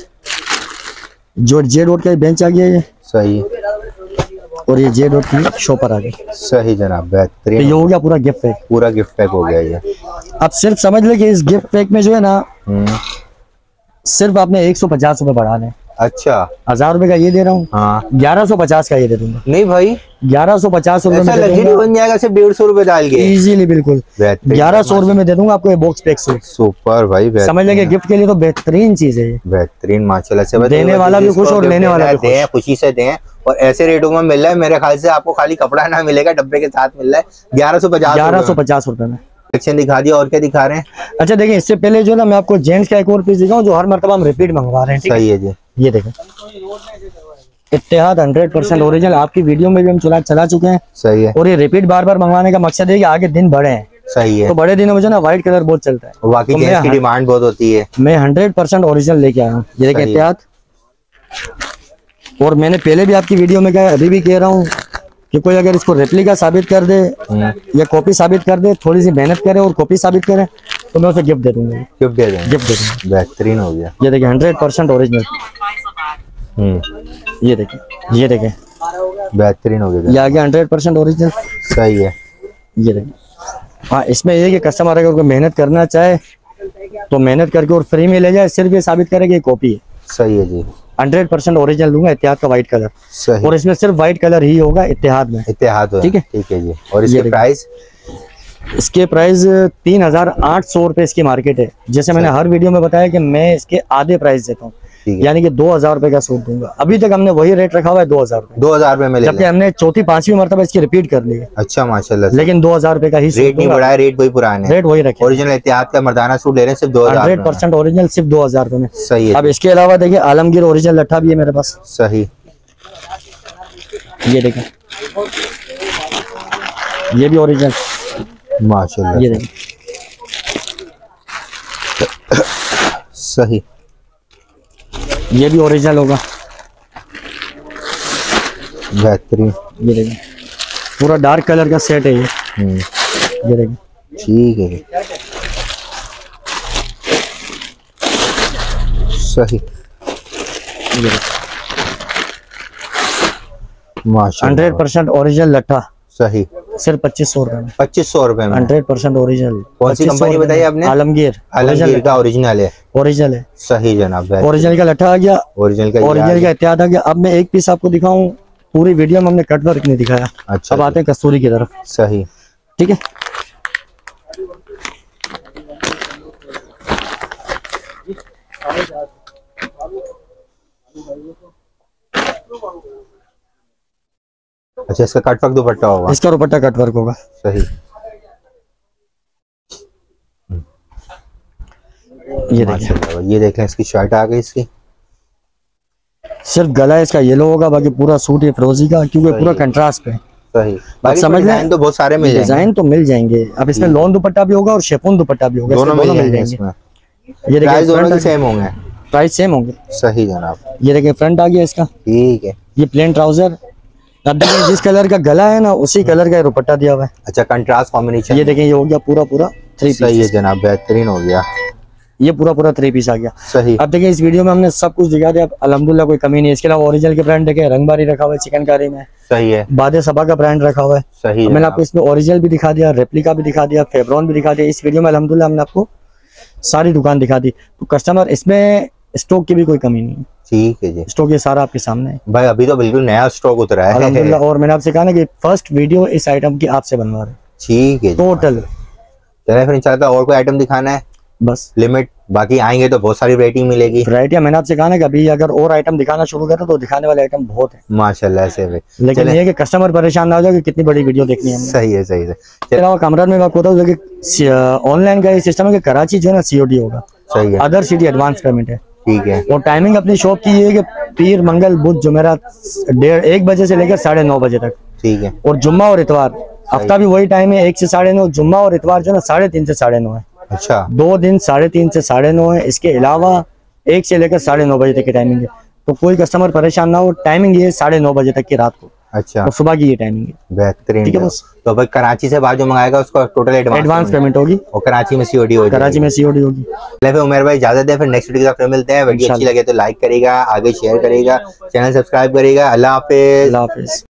जो जे डॉट का बेंच आ गया ये, सही है। और ये जे डॉट की शॉपर आ गई। सही जनाब, बेहतरीन। तो ये हो गया पूरा गिफ्ट पैक। पूरा गिफ्ट पैक हो गया ये। अब सिर्फ समझ ले कि इस गिफ्ट पैक में जो है ना, सिर्फ आपने एक सौ पचास रुपए बढ़ा लें। अच्छा, हजार रुपए का ये दे रहा हूँ, हाँ, ग्यारह सौ पचास का ये दे दूंगा। नहीं भाई, ग्यारह सौ पचास रुपए में लग्जरी बन जाएगा सिर्फ डेढ़ सौ रुपए डाल के, इजीली, बिल्कुल ग्यारह सौ रुपए में दे दूंगा आपको ये बॉक्स पैक सूट। सुपर भाई, समझ लेंगे गिफ्ट के लिए तो बेहतरीन चीज है ये। बेहतरीन माशाल्लाह से, देने वाला भी खुश और लेने वाला भी खुश, खुशी से दें। और ऐसे रेटों में मिल रहा है, मेरे ख्याल से आपको खाली कपड़ा ना मिलेगा, डब्बे के साथ मिल रहा है ग्यारह सौ पचास ग्यारह सौ पचास रुपए में। सेक्शन दिखा दिया, और क्या दिखा रहे हैं? अच्छा देखिए, इससे पहले जो ना मैं आपको जेंट्स का एक और पीस दिखाऊं जो हर मरतबा हम रिपीट मंगवा रहे हैं। सही है जी। ये देखें, इत्तेहाद हंड्रेड परसेंट ओरिजिनल, आपकी वीडियो में भी हम चला चला चुके हैं। सही है। और ये रिपीट बार बार मंगवाने का मकसद है कि आगे दिन बढ़े हैं। सही है। तो बड़े दिनों में जो ना व्हाइट कलर बहुत चलता है, बाकी तो जेंट्स की डिमांड बहुत होती है। मैं हंड्रेड परसेंट ओरिजिनल लेके आया हूँ। ये देखें इत्तेहाद। और मैंने पहले भी आपकी वीडियो में कहा, अभी भी कह रहा हूँ कि कोई अगर इसको रेप्लिका साबित कर दे या कॉपी साबित कर दे, थोड़ी सी मेहनत करे और कॉपी साबित करे, तो मैं उसे गिफ्ट दे दूंगा। गिफ्ट दे दूंगा। गिफ्ट दे दूंगा। बेहतरीन हो गया। ये देखिए हंड्रेड परसेंट ओरिजिनल। ये देखें, ये देखें, बेहतरीन हो गया। ये आ गया हंड्रेड परसेंट ओरिजिनल। सही है। ये देखें। हाँ, इसमें ये कि कस्टमर अगर कोई मेहनत करना चाहे तो मेहनत करके और फ्री में ले जाए, सिर्फ ये साबित करे कि ये कॉपी है। सही है जी। हंड्रेड परसेंट ओरिजिनल दूंगा, इत्तेहाद का व्हाइट कलर। सही। और इसमें सिर्फ व्हाइट कलर ही होगा इत्तेहाद में। इत्तेहाद, ठीक है, ठीक है जी। और इसके प्राइस? इसके प्राइस तीन हजार आठ सौ रुपए इसकी मार्केट है। जैसे मैंने हर वीडियो में बताया कि मैं इसके आधे प्राइस देता हूँ, यानी कि दो हजार रुपए का सूट दूंगा। अभी तक हमने वही रेट रखा हुआ है, दो हजार रुपए। दो हजार रुपए में, जबकि हमने चौथी पांचवी मरतबा इसकी रिपीट कर ली है। अच्छा माशाल्लाह। लेकिन दो हजार रुपए का ही रेट नहीं बढ़ाया, रेट वही पुराने, रेट वही रखे। ओरिजिनल इत्तेहाद का मर्दाना सूट ले रहे हैं सिर्फ दो हजार। हंड्रेड परसेंट ओरिजिनल सिर्फ दो हजार रुपए में। सही है। अब इसके अलावा देखिए आलमगीर ओरिजिनल लट्ठा भी है मेरे पास। सही। ये देखें, ये भी ओरिजिनल माशाल्लाह। ये देखें, सही। ये भी ओरिजिनल होगा। बेहतरीन। ये देखें, पूरा डार्क कलर का सेट है ये। ये देखें, ठीक है। सही। माशाल्लाह, हंड्रेड परसेंट ओरिजिनल लट्ठा। सही। सिर्फ पच्चीस सौ रुपए में। पच्चीस सौ रुपए में हंड्रेड परसेंट ओरिजिनल। कौन सी कंपनी बताई आपने? आलमगीर। आलमगीर का ओरिजिनल है। ओरिजिनल है। सही जनाब। ओरिजिनल का लट्ठा आ गया, ओरिजिनल का ओरिजिनल का इत्तेहाद आ गया। अब मैं एक पीस आपको दिखाऊं, पूरी वीडियो में हमने कट वर्क नहीं दिखाया। अच्छा, अब आते हैं कस्तूरी की तरफ। सही। ठीक है, अच्छा, इसका कट वर्क दुपट्टा होगा? इसका दुपट्टा कट वर्क होगा। सही। ये देखिए, ये देख लें, इसकी शर्ट आ गई इसकी। सिर्फ गला इसका येलो होगा, बाकी पूरा सूट है फिरोजी का, क्योंकि पूरा कंट्रास्ट पे। सही। बाकी समझ डिजाइन तो बहुत सारे मिल जाएंगे। डिजाइन तो मिल जाएंगे। अब इसमें लॉन दुपट्टा भी होगा और शेफून दुपट्टा भी होगा, दोनों मिल जाएंगे इसमें। ये देखिए, प्राइस दोनों के सेम होंगे? प्राइस सेम होंगे। सही जनाब। ये देखिए फ्रंट आ गया इसका। ठीक है। ये प्लेन ट्राउजर। अब देखिए जिस कलर का गला है ना, उसी कलर का दुपट्टा दिया हुआ है। अच्छा, कंट्रास्ट कॉम्बिनेशन। ये देखिए, ये हो गया पूरा पूरा थ्री पीस। सही है जनाब, बेहतरीन हो गया। ये पूरा पूरा थ्री पीस आ गया। सही। अब देखिए इस वीडियो में हमने सब कुछ दिखा दिया, अल्हम्दुलिल्लाह कोई कमी नहीं है। इसके अलावा ओरिजिनल के ब्रांड देखे, रंगबारी रखा हुआ है चिकनकारी में। सही है। बादे सबा का ब्रांड रखा हुआ है। सही है। मैंने आपको इसमें ओरिजिनल भी दिखा दिया, रेप्लिका भी दिखा दिया, फेब्रॉन भी दिखा दिया। इस वीडियो में अल्हम्दुलिल्लाह हमने आपको सारी दुकान दिखा दी। तो कस्टमर, इसमें स्टॉक की भी कोई कमी नहीं है। ठीक है जी। स्टॉक ये सारा आपके सामने है भाई, अभी तो बिल्कुल नया स्टॉक उतरा है अल्हम्दुलिल्लाह। और मैंने आपसे कहा ना कि फर्स्ट वीडियो इस आइटम की आपसे बनवा रहे। ठीक है, टोटल। चलिए फिर इंशाल्लाह और कोई आइटम दिखाना है? बस लिमिट, बाकी आएंगे तो बहुत सारी वैरायटी मिलेगी। वैरायटी मैंने आपसे कहा ना कि अभी अगर और आइटम दिखाना शुरू करें तो दिखाने वाले आइटम बहुत है माशाल्लाह से। लेकिन ये कि कस्टमर परेशान ना हो जाए कि कितनी बड़ी वीडियो देखनी है। सही है, सही है। चलो कामरान में मैं आपको बताऊँ कि ऑनलाइन का ये सिस्टम है कि कराची जो है ना सीओडी होगा। सही है। अदर सिटी एडवांस पेमेंट है। ठीक है। और टाइमिंग अपनी शॉप की ये है कि पीर मंगल बुध जुमेरात डेढ़ एक बजे से लेकर साढ़े नौ बजे तक। ठीक है। और जुम्मा और इतवार हफ्ता भी वही टाइम है, एक से साढ़े नौ। जुम्मा और इतवार जो है ना साढ़े तीन से साढ़े नौ है। अच्छा, दो दिन साढ़े तीन से साढ़े नौ है। इसके अलावा एक से लेकर साढ़े नौ बजे तक की टाइमिंग है। तो कोई कस्टमर परेशान ना हो, टाइमिंग ये साढ़े नौ बजे तक की रात को। अच्छा, और सुबह की ये टाइमिंग है। बेहतरीन। ठीक है बस। तो भाई कराची से बाहर जो मंगाएगा उसको टोटल एडवांस पेमेंट होगी और कराची में सीओडी होगी। कराची में सीओडी होगी। फिर उमेर भाई इजाजत है, फिर नेक्स्ट वीडियो के साथ फिर मिलते हैं। वीडियो अच्छी लगे तो लाइक करेगा, आगे शेयर करेगा, चैनल सब्सक्राइब करेगा। अल्लाह हाफिज। अल्लाह हाफिज।